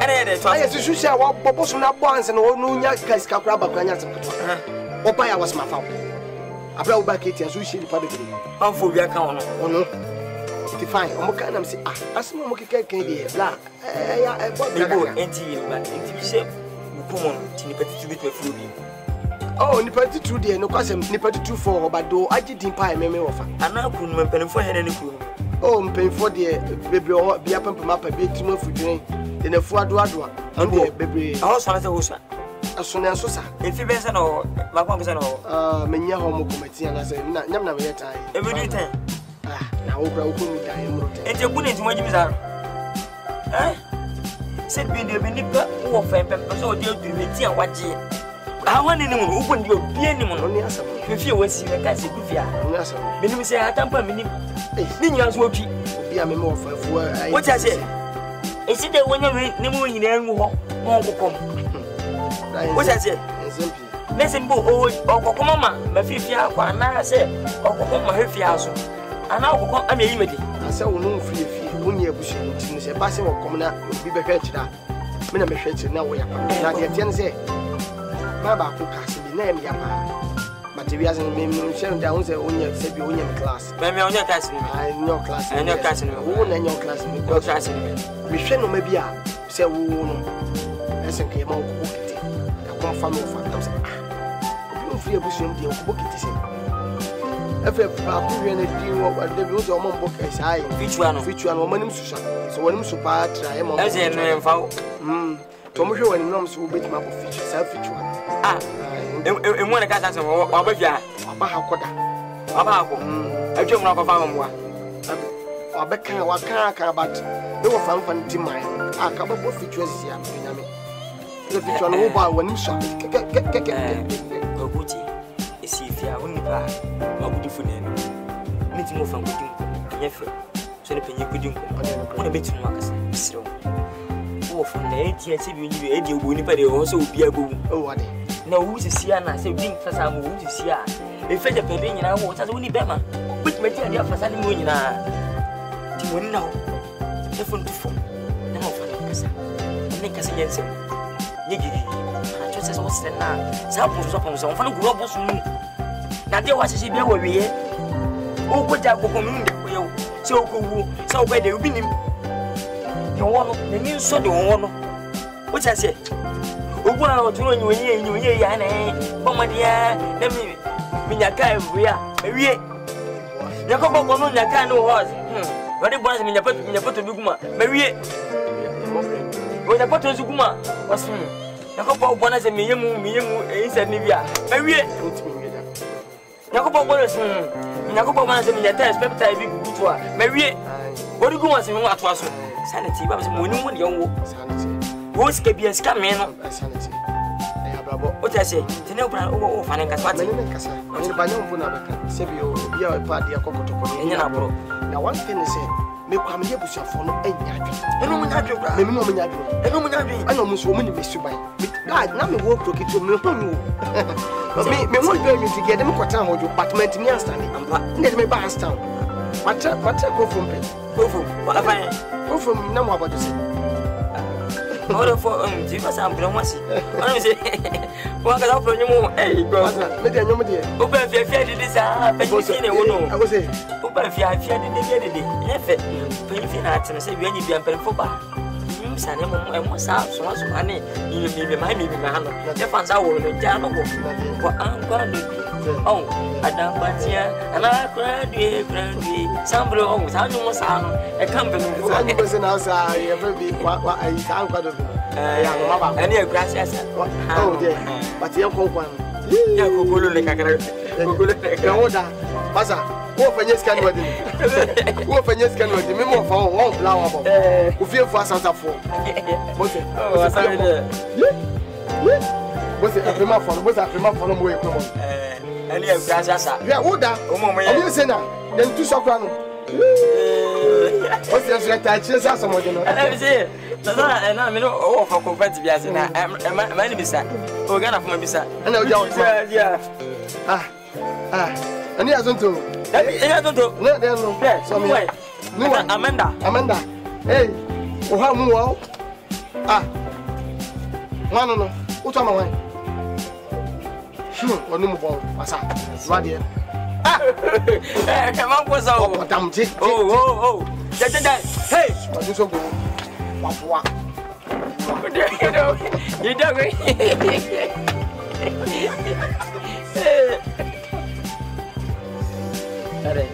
Ana de to. Aye so so share wa bobo so na bonds na no nya guys ka kura ba kura nya tempeto. Oba ya was my foul. Abra uba keti aso shi lipa bebre. Amfo bia ka wono. Ono. It's fine. Omo ka na me say ah, asimo mo keke kan dey bla. Eh ya e bo bla. Enti ba enti bi se bukumo ti ni petit bit me furu bi. Oh, ni petit two dey no kwasem ni petit two for obado agi din pa me me wofa. Ana ku no mpanimfo he na ni ku. Oh, mpanimfo dey bebre o bia pampa mapa bi timo fudwene. De na fu ado ado. Ande bebre. Ah, so na se wo so. Aso na so sa. Efi be se no, ba kwa se no. Ah, menya ho mo komati na se na nyam na me yetai. E be du ten. Ah, na wo bra wo ko mi dai mo ten. Enti ku ne nti mo jimi za. Eh? Se bi de bi ni ba wo fa pem so o de oduru me ti an waje. Ah, wani ni mo wo ko ndi obi ani mo no ni asam. Fifi wo si me ka se ku fia. Ni asam. Me ni se atampa me ni. Ni nya so otwi. Obi a me mo fa fu ai. Wo ta se. Esi de wonya we ni mo nyina anu ho. Mo kokom. Wo ta se. Listen bo o okokom ma ma fifi akwa na se okokom ma fifi aso. Ana okokom ame yi mede. Asa wo no fie fie. Wo ni abusu nti se ba se okom na obi be hwe kira. Me na me hwe kira na wo ya pa. Na de tie ne se. Ma ba ko ka se bi na em ya pa. Materials and me me share down say onya se bi onya class. Me me onya class ni. Ah, no class. Onya class ni. Wo na onya class ni. Ko class ni. Me hwe no ma bi a se wo no. Esen ke ma ko kiti. Ka ko fa no fa tam se. Obi o free abusu ndi ko kiti se. Efe ba ku hwe na di wo de bi wo so mo mbo ka sai. Fichua no. Fichua no manim susa. So wonim so pa tra e mo. Eze no en fa. Mm. To mo hwe wonim no so beti ma ko fichua. Sa fichua. Ah. E mo na ka sa so wo ba fia. Ba ha koda. Ba ha ko. Atwe mo na ko fa mo wa. Wa kan wa kan ka bat. E wo fa mfa nti mai. Ah ka ba bo fichua si ya nyame. Le fichua no wo ba wonim so. Ke ke ke ke. Oguti. Esi fia woni pa. Ma budi fune no. Ni ti mo fa ngudi ko. Nyefe. So ne penye kudi ko. Mo na beti mo akasa. Siro. Wo fa na e ti e ti bi ni e di obo ni pa de wo so obi ago. O wade. Na wo sisia na se bin fasa mo wo sisia e fe de pebe nyina wo ta se woni bema which me dia dia fasa ni mo nyina ti woni na wo e fon tu fo na mo fa na kasa ni kasa yense ni gigi ha cho se so se na sa po so po so fa no guro bo so mu na de wa sisi bia wo wiye o ko ja ko ko mu de ko ye se o ko wu se o ko de obi nim yo wo no ni so de wo no wo ta se ogun na oturo nyi onye nyi onye ya na bomadia na mi mi nyaka ebuya ewie nyaka boko no nyaka no horse hm wadi bonus mi nyapa mi nyapa to biguma mewie o nyapa to zuguma wasim nyaka boko bonus mi yemu mi yemu inside ni bia mewie nyaka boko bonus hm nyaka boko bonus mi nyata expect I be good to mewie wadi guma se mi ato aso sanity ba se mo ni mo de wo sanity wo ske bia ska me no sanity eh abrabo o ta se tene o bra o fa ne kasa me ne kasa me ba ne mbu na beka se bi o bia pa dia kokoto ko enya na bro na one thing is me kwa me busuafo no enya adwe eno mu nya adwe bra me me no mu nya adwe eno mu nya adwe ana mu so mu ni mesu ban god na me wo krokito me ho mi wo me me mo do mi tigede me kwata ho jo apartment mi anstande ampa ndede me ba anstand mata mata go from pe go from wala fa go from na mo abodo se ora fo um ti pasa ampre mo si ona se wa ka pro nyomo eh go me de nyomo de o ba fia fia de sa pe ni ne wo no I say o ba fia fia de de de de ye fe pe ni fia na atene se wi anyi bia mpere fo ba nim sa ne mo mo sa so so ane ni mi mi ma mi mi ma no ye fa sa wo no ja no go ko an kwa no bi oh adam batia ana kra de kra de sambro oh sa nyomo sa no e kan be no sa nyomo se na sa ye fe bi kwa kwa ai sa kwa do eh ya no ma ba ani e gracia sa oh de but ye kon kwa ya kokolo le kakara kokolo le kakara pasa wo fanye scan wadi wo fanye scan wadi me mo fa won bla wa bo o fie fu asanta fo bo se o asare de bo se afema fo bo se afema fo no mo e ko mo eh ani e gracia sa ya wo da o mo mo ye o se na den tu so kwa no o se so ta chi sa so mo de no ana bi se na na me no o fa ko fati bi ase na ma ni bisa o gana fo ma bisa ana o ja o ja ah ah ani azonto eh azonto no de no so me no Amanda Amanda hey o ha mu wa Ah. No no no. What am I want? Hmm, onu mo bon. Asa. Wade. Ah. Eh, come on, what's up? Oh, damn it. Oh, oh, oh. Ja ja ja. Hey. What you so go? What what? You know. You don't go. Are.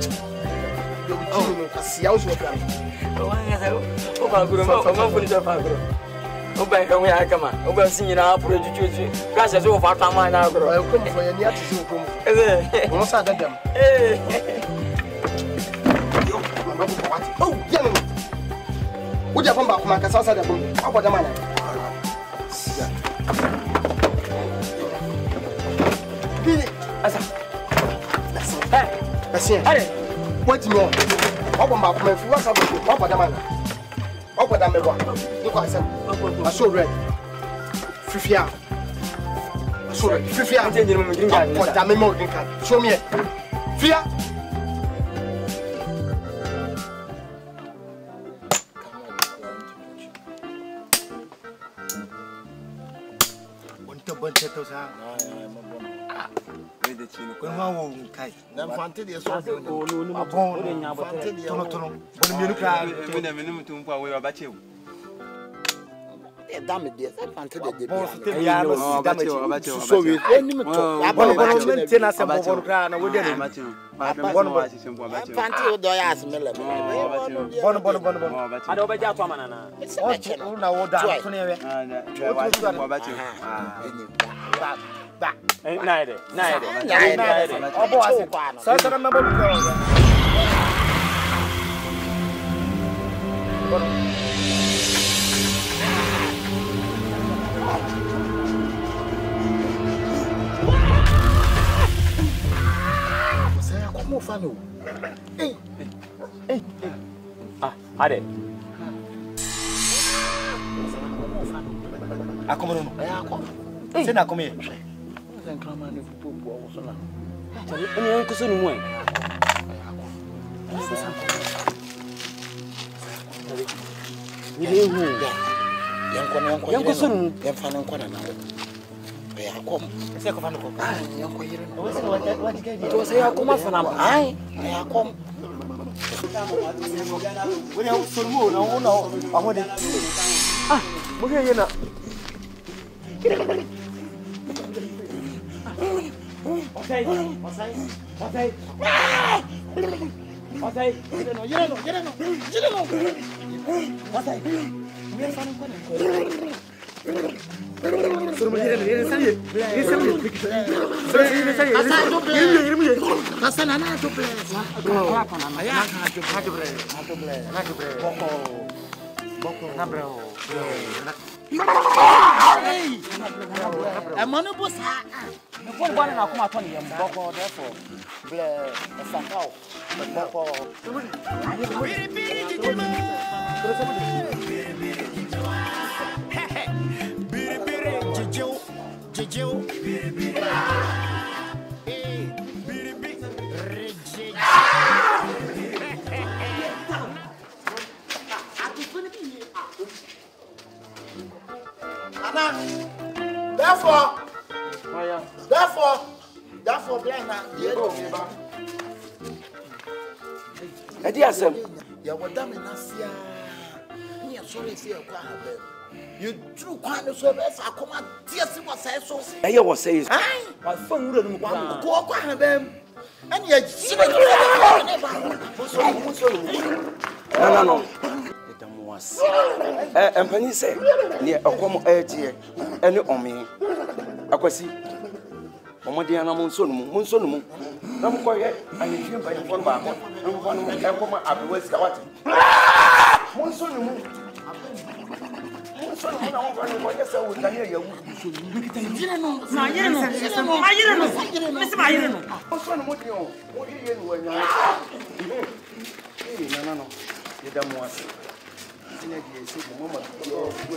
Oh, kasi ya uso plan. Oh, nga sa. O ba guru mo, o mo ni fa guru. O ba he ya kama. O ba sin nyina apro jujuju. Class so fa ta ma na guru. O ko mo fa ya ni ati so ko mo. Eh. Mo sa da dem. Eh. Yo, mama ko what? Oh, ya no. Wo dia fa ba ko ma ka sa sa da bom. Abo da ma na. Bini, asa. Hey, asa. Hey. What you want? Obo ma ko me fi wasa bo. Obo da ma na. Obo da me wa. Ni ko asa. I so red. Fifia. I so red. Fifia. Ante ni mo green card. Obo da me mo green card. Show me. Fia. Bonto bonto to sa. When one will kite, then Fanti is so good. Fanti, Tono Tono, when you look at a minimum to away about you. Damn it, dear, Fanti did. Damage about you. So we only ten as a bone crown, and we didn't match you. Fanti, do I ask Miller? Bon, bon, bon, bon. I don't bet you, Mamma. It's a match. Now, what about you? Naide, naide, naide. Oh, boy, so I remember because. Saya kok mau fanu? Eh, eh, ah, ada. Aku mau, aku. Saya nak kau ni. Sen kama ni fupu bua usona. Tari ani an kuso ni mu en. Ni le hu. Yan kwa yan kwa. Yan kuso ni yan fa nan kwa na nawo. Be akom. Se ko fa no ko. Ah, yan kwa yire. O se wa wa diga di. To se ya ko ma fa na. Ai, be akom. Woni ha so mu na wo na ahode. Ah, mo ge yena. Okay, okay, okay. Okay, no, you know, you know, you know. Okay. Me fa no kwana. Suru mo dire dire sai. Dire sai. Suru dire sai. Asa to ple. Yiri yiri. Asa na na to ple. Aya na to ple. Na to ple. Na to ple. Na to ple. Boko. Boko. Na bro. Hey! E manu bosa. Me ko gba na kuma to ni yam. Boko therefore. Ble efakao. Boko. Biri biri jijima. Biri biri jijo. Jijo. Biri biri. Eh, biri biri. Reje. Anna, therefore, therefore, therefore, Blana, you go. Edi asem. Ya wadam na sia. Ni sorry say kwa habe. You true kwan so be sa akoma tie si wo sai so. Eye wo sai. Ai, wa fa wura no kwa. Ko kwa habe. Ani ya ji ba. No no no. Eh, empani say, ne akom atie ene omi. Akwasi. Omode ana mo nso no mo nso no mo. Na mo koye ani hwe ba ni fon ba ko. Na mo fon mo e ko ma abewasi ka wate. Mo nso no mo. Mo nso no na mo fon mo ye se wo tani ya wu. Yire no. Na yire no. Ma yire no. Me se ma yire no. Mo nso no mo di o. Mo di ye no wa nya. Eh, na na no. Ye da mo ase. Ina di ese mo mo ko ko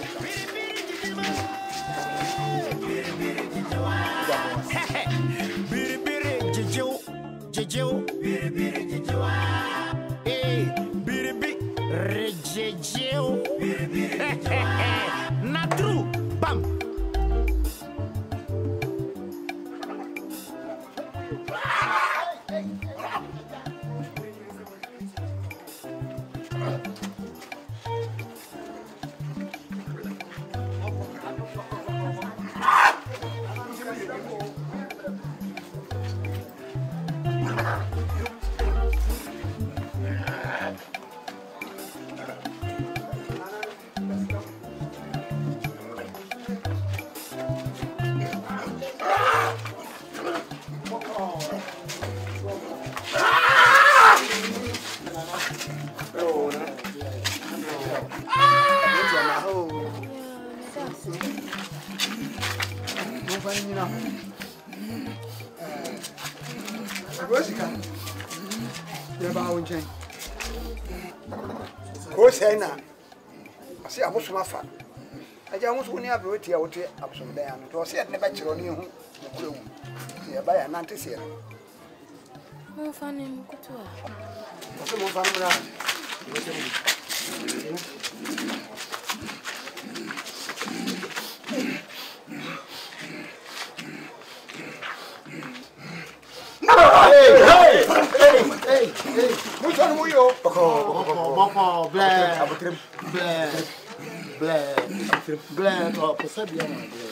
Biri biri jijo. Jijo. Biri biri jijo. Eh, biri biri. Rejejo. Not true. Bam. Now, I see a Muslim fan. I just want to have a tea out here, absolutely. To see a never on you. Yeah, by an anti here. More fun in Kutua. Some more fun around. Hey, hey, hey, hey, hey. Which one were you? Boko, blah, blah, blah, blah, or Persebian.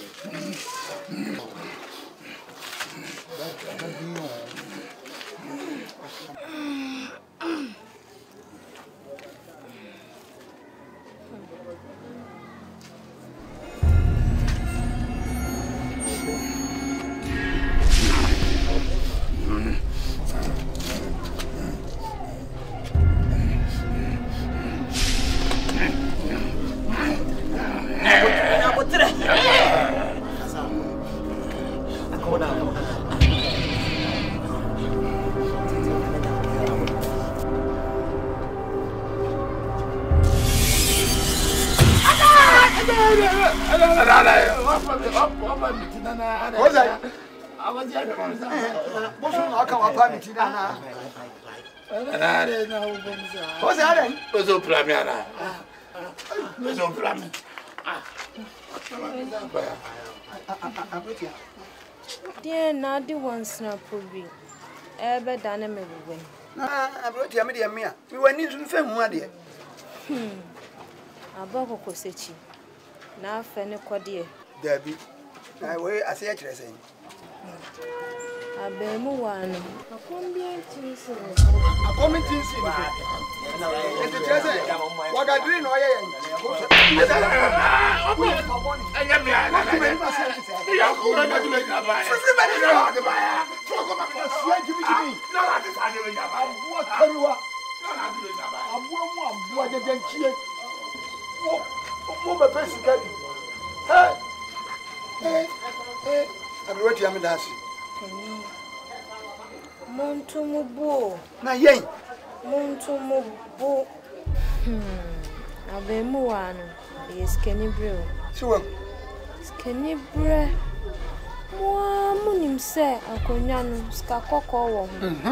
What's that? What's up, Plamiana? What's up, Plam? Dear, not the one snap will be ever done a win. I brought you, Media Mia. We were need to film one dear. Hmm. A boko cosechi. Now, Fanny Cordier. Debbie, I will, I say, I say. A bemu one. A coming to see. And the treasure, what I dream, or Montumubo. Na yen. Montumubo. Hmm. Abemu one is Kenny Brew. So, Kenny Bre. Moi, Munim say, a conyano, Scacocco.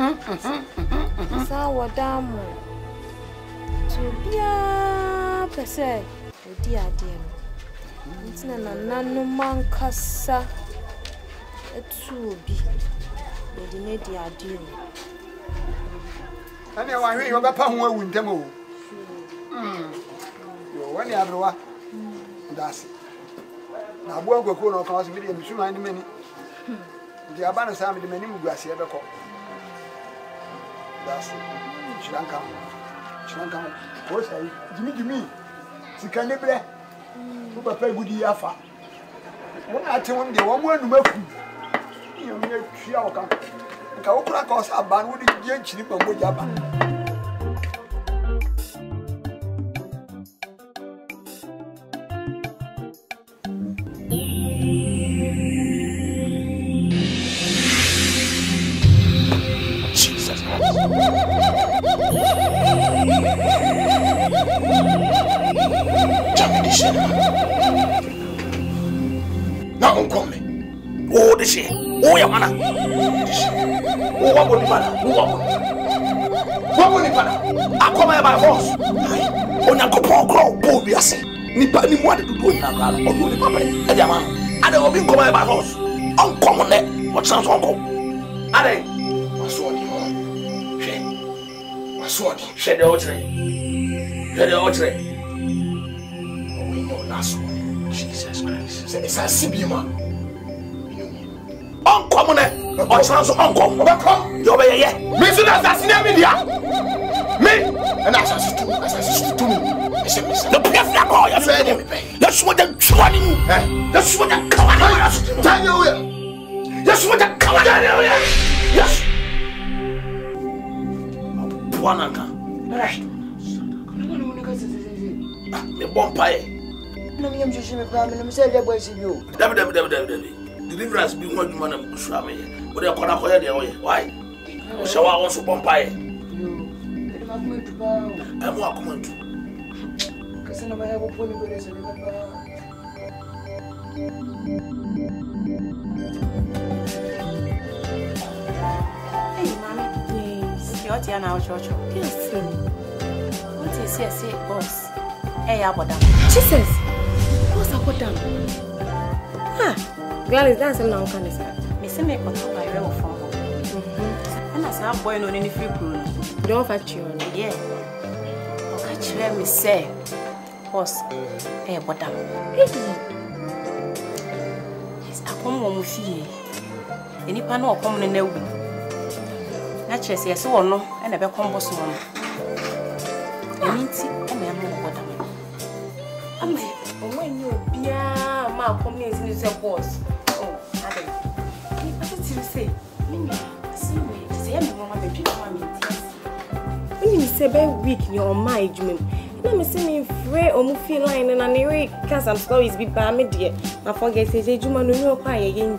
Sour damu. To be a per se, dear dear. It's not a nano man cassa. It's to be. The lady are dear. I know I hear you about Pamwa Windemo. Hm. You're one year, that's it. Now, work with Cono Cos Million, two ninety many. The Abana Sam, the many grass here, the cop. That's it. She don't come. She don't come. What's that? Jimmy, Jimmy. She can't live there. Who prepared good year for? One I tell him the one word to make you know, she will come. Kaukura cause a ban with the young chip and good yaba. Jesus. Now I'm coming. Oh, the shit. Oh, yeah, man. Oh, what will you do? What will you do? I come here by force. onyankopɔn kro bo wiase nipa ni mu ade dodo na kra no obi nipa pe e dia ma ade obi nkoma e ba house onkom ne o chance onkom ade waso di ho hwe waso di hwe de o tre hwe de o tre o we know that's Jesus Christ say it's a sibima onkom ne o chance onkom obakom yo be ye me so na assassinate me dia me and assassinate assassinate to me the place that boy you say me let's what the twenty eh let's what the kawana tell you let's what the kawana yes buanaka me bompae na me yam shoshi me pra me me say le boy si bio dabi dabi dabi dabi deliverance bi ho adwuma na me kusua me wo de kona koye de wo ye why o se wa won so bompae I'm welcome to. Because I never have a pony with us. Hey, Mommy. Yes. You're here now, Jojo. Yes. What is here? Say, boss. Hey, Abodam. Jesus. What's Abodam? Ah, girl, is that something I'm going to say? Miss me, got to buy real phone. And I said, boy, no any free crew. Don't fight you. Yeah. Let me say, boss, hey, Abodam. Yes, I come home with you. Any pan or come in the way. Naturally, yes, or no, and I become boss one. I mean, see, and I am Abodam. I'm when you be a man coming in the boss. Oh, I don't. What did you say? See me, say, I'm going to be when you say very weak in your mind, you mean? Let me see me free or move line and I never cast some stories be by me, dear. I forget a human who know pie again.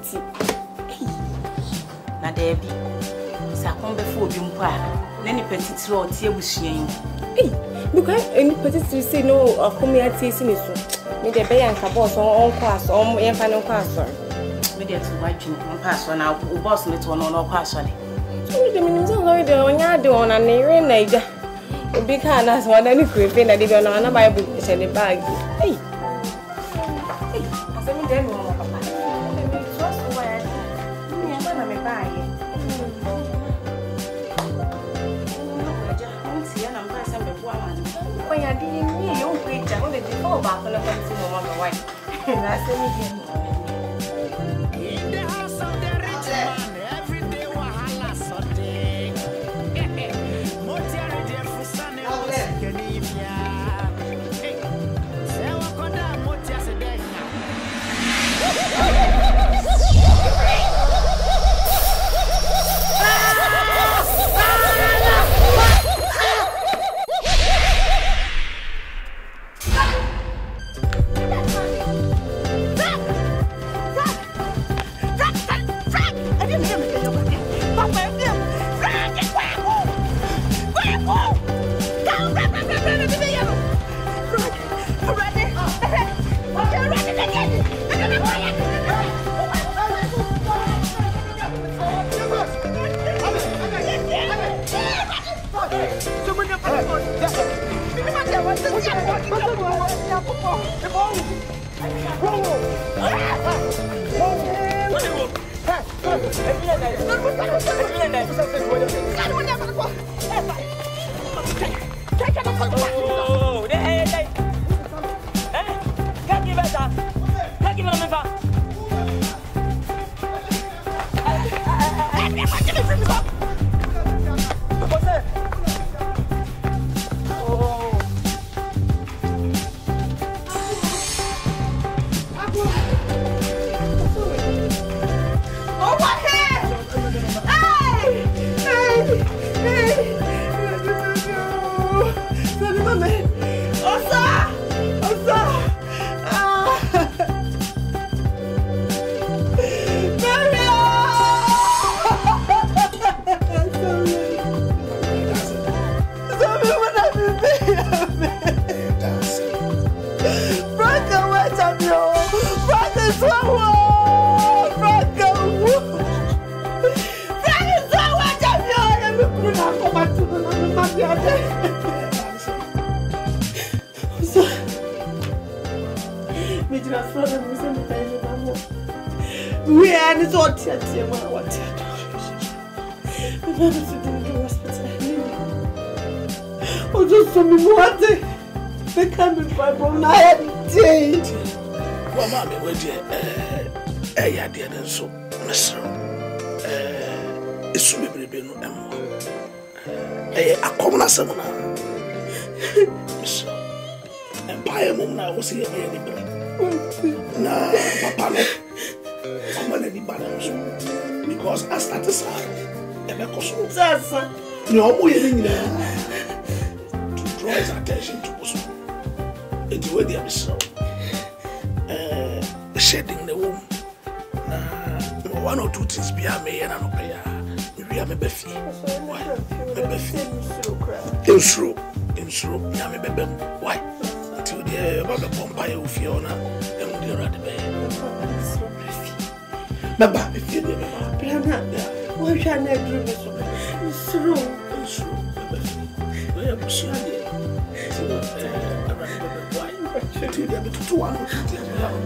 Now, there be. So I come before you, then the petite road here with shame. Hey, because any petite say no, or come here tasting it. Maybe a bay and cabos on class or more final password. Maybe it's white one password now, who boss me to one on password. The minister Lloyd on Yado on a near Niger. A big hand as one any griffin that did on a Bible is in the bag. Hey, hey, as I mean, then, Papa. Let me trust where I'm going to buy it. When I didn't mean you wait, I wanted to go back on a fancy woman away. That's anything. In the house of the rich man. tia tia ma wa tia. We never fit in the hospital. Oh, just so me what? They can't be fine, but I am dead. Well, mommy, where dear? Eh, yeah, dear, then so, Mister. Eh, it's me, baby, no more. Eh, I come na semana. Mister, Empire mum na was here any bread. Na, papa no. I'm gonna be balanced because I started sad. And I cost Sasa. No more in there to draw his attention to us. It's where they are so. Uh, shedding the womb. Uh, one or two things behind me and I don't pay. Maybe I'm a beefy. Why? A beefy. In true. In true. I'm a baby. Why? Until the Baba Pompey of Fiona and the other bay. Baba, if you did it, why should I do this? It's true. It's true. We are pushing it. Until they have to do one or two things.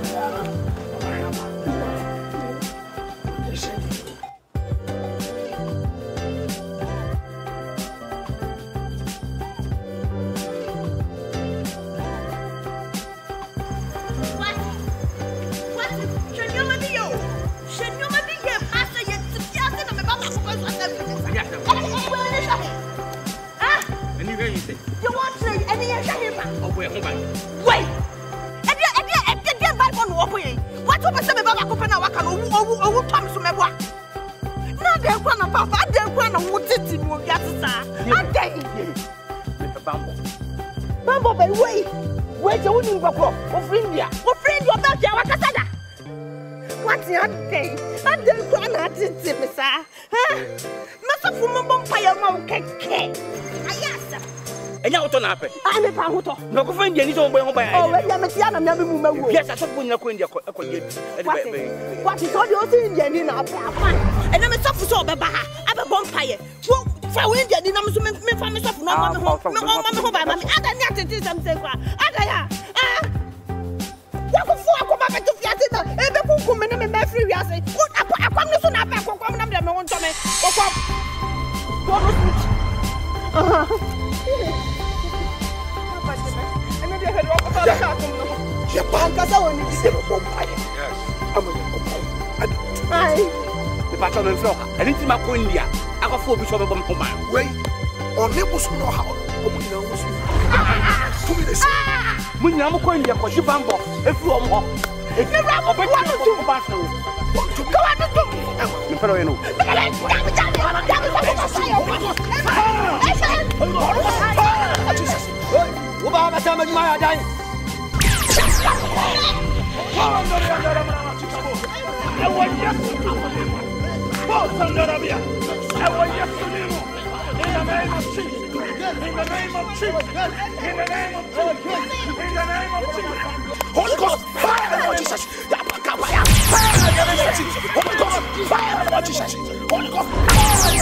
Bambo, wait, wait, you wouldn't go of India. What friend you're back here? What is that? What's your day? I don't want to see me, sir. Master from Bompire Monkey. Yes, and now what happened? I'm a pahuto. No, go find any own way home by. Oh, I'm a Tiana, never move. Yes, I saw when you're going to what is all your Indian in our fine? And I'm a soft so Baba. I'm a Bompire. For India, the numbers make me from myself. No, no, no, no, no, no, I don't know to do something. I what for? I come back to Fiatina. Every book, men and my free. I say, what I come to soon after I come to my own time. I never heard of that. Japan, because I want to see a Bompire. Yes, I'm a Bompire. The pattern of flock, and it's my India. I got four bishop of Bompire. Wait, or neighbors know how. To be the same. When I'm going to go to Bambo, if you are more. If you are one or two battles, go on to do. You follow you. Jesus. Obama, some of my dying. I want you. Both under Arabia. I want you. In the name of Jesus. In the name of Jesus. In the name of Jesus. In the name of Jesus. Holy Ghost, fire Lord Jesus. Fire Jesus. Holy Ghost, fire Lord Jesus. Holy Ghost, fire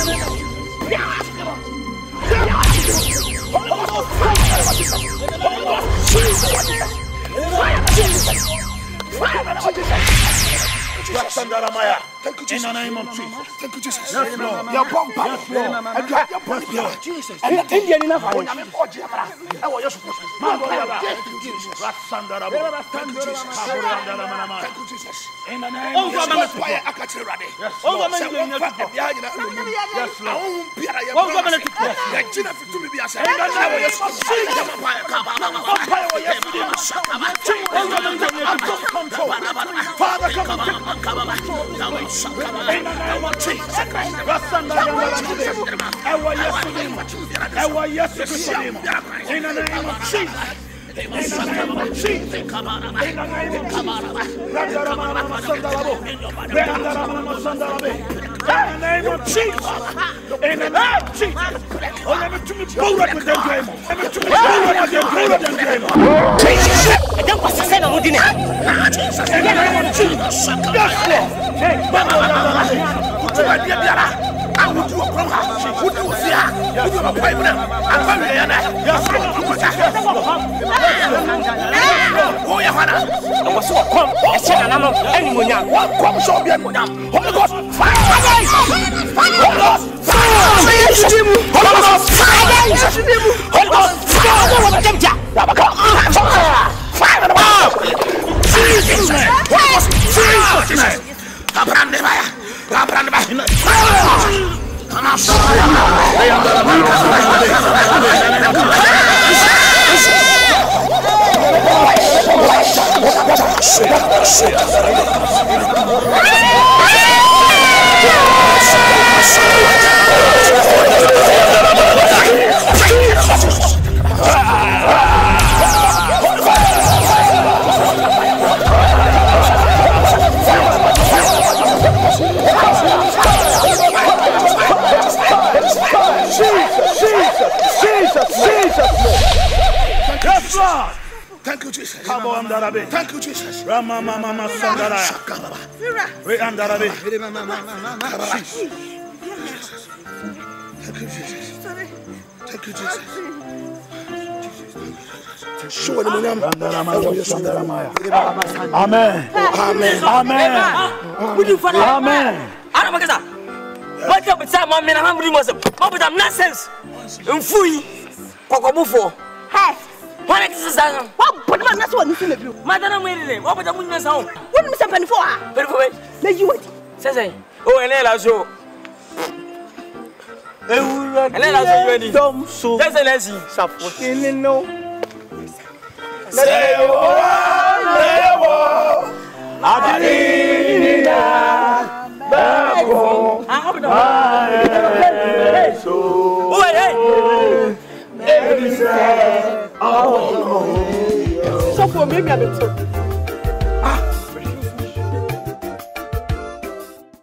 Holy Ghost, fire Lord Jesus. Holy Ghost, fire Jesus. Fire Lord Jesus. Thank you, Jesus. In the name of Jesus. Thank you, Jesus. Yes, Lord. Your bomb power. Yes, Lord. And you have your bomb power. Jesus. And the Indian enough. I want to put you. I want you to put you. Thank you, Jesus. Thank you, Jesus. Thank you, Jesus. In the name of Jesus. I can't tell you ready. Yes, Lord. Yes, Lord. Yes, Lord. I won't be a young man. I didn't have to be a son. In the name of Jesus. Father, come on. Come on. In the name of Jesus. In the name of Jesus. In the name of Jesus. In the name of Jesus. In the name of Jesus. In the name of Jesus. Oh, let me to me pull up with them game. Let me to me pull up with them pull up them game. Jesus. I don't want to say no more. Jesus. In the name of Jesus. Yes, Lord. Hey, Baba, Baba, Baba. Thank you, Jesus. Come on, Darabe. Thank you, Jesus. Rama Mama Sandara. Re Andarabe. Thank you, Jesus. Thank you, Jesus. Show them Amen. Amen. Amen. Amen. Aramakaza. What up with some men and I'm was what with them nonsense. Mfui. Kokobufo. Hey. What is this? What put man that's what you feel you. Madam Mary, what with the moon sound? What Mister Penny for? Penny for me. Let you wait. Say oh and Ella show. And Ella show ready. Dom so. That's an easy. Supporting no. Say oh, Adina, Babo, so. Oh, hey, oh, so for maybe a bit.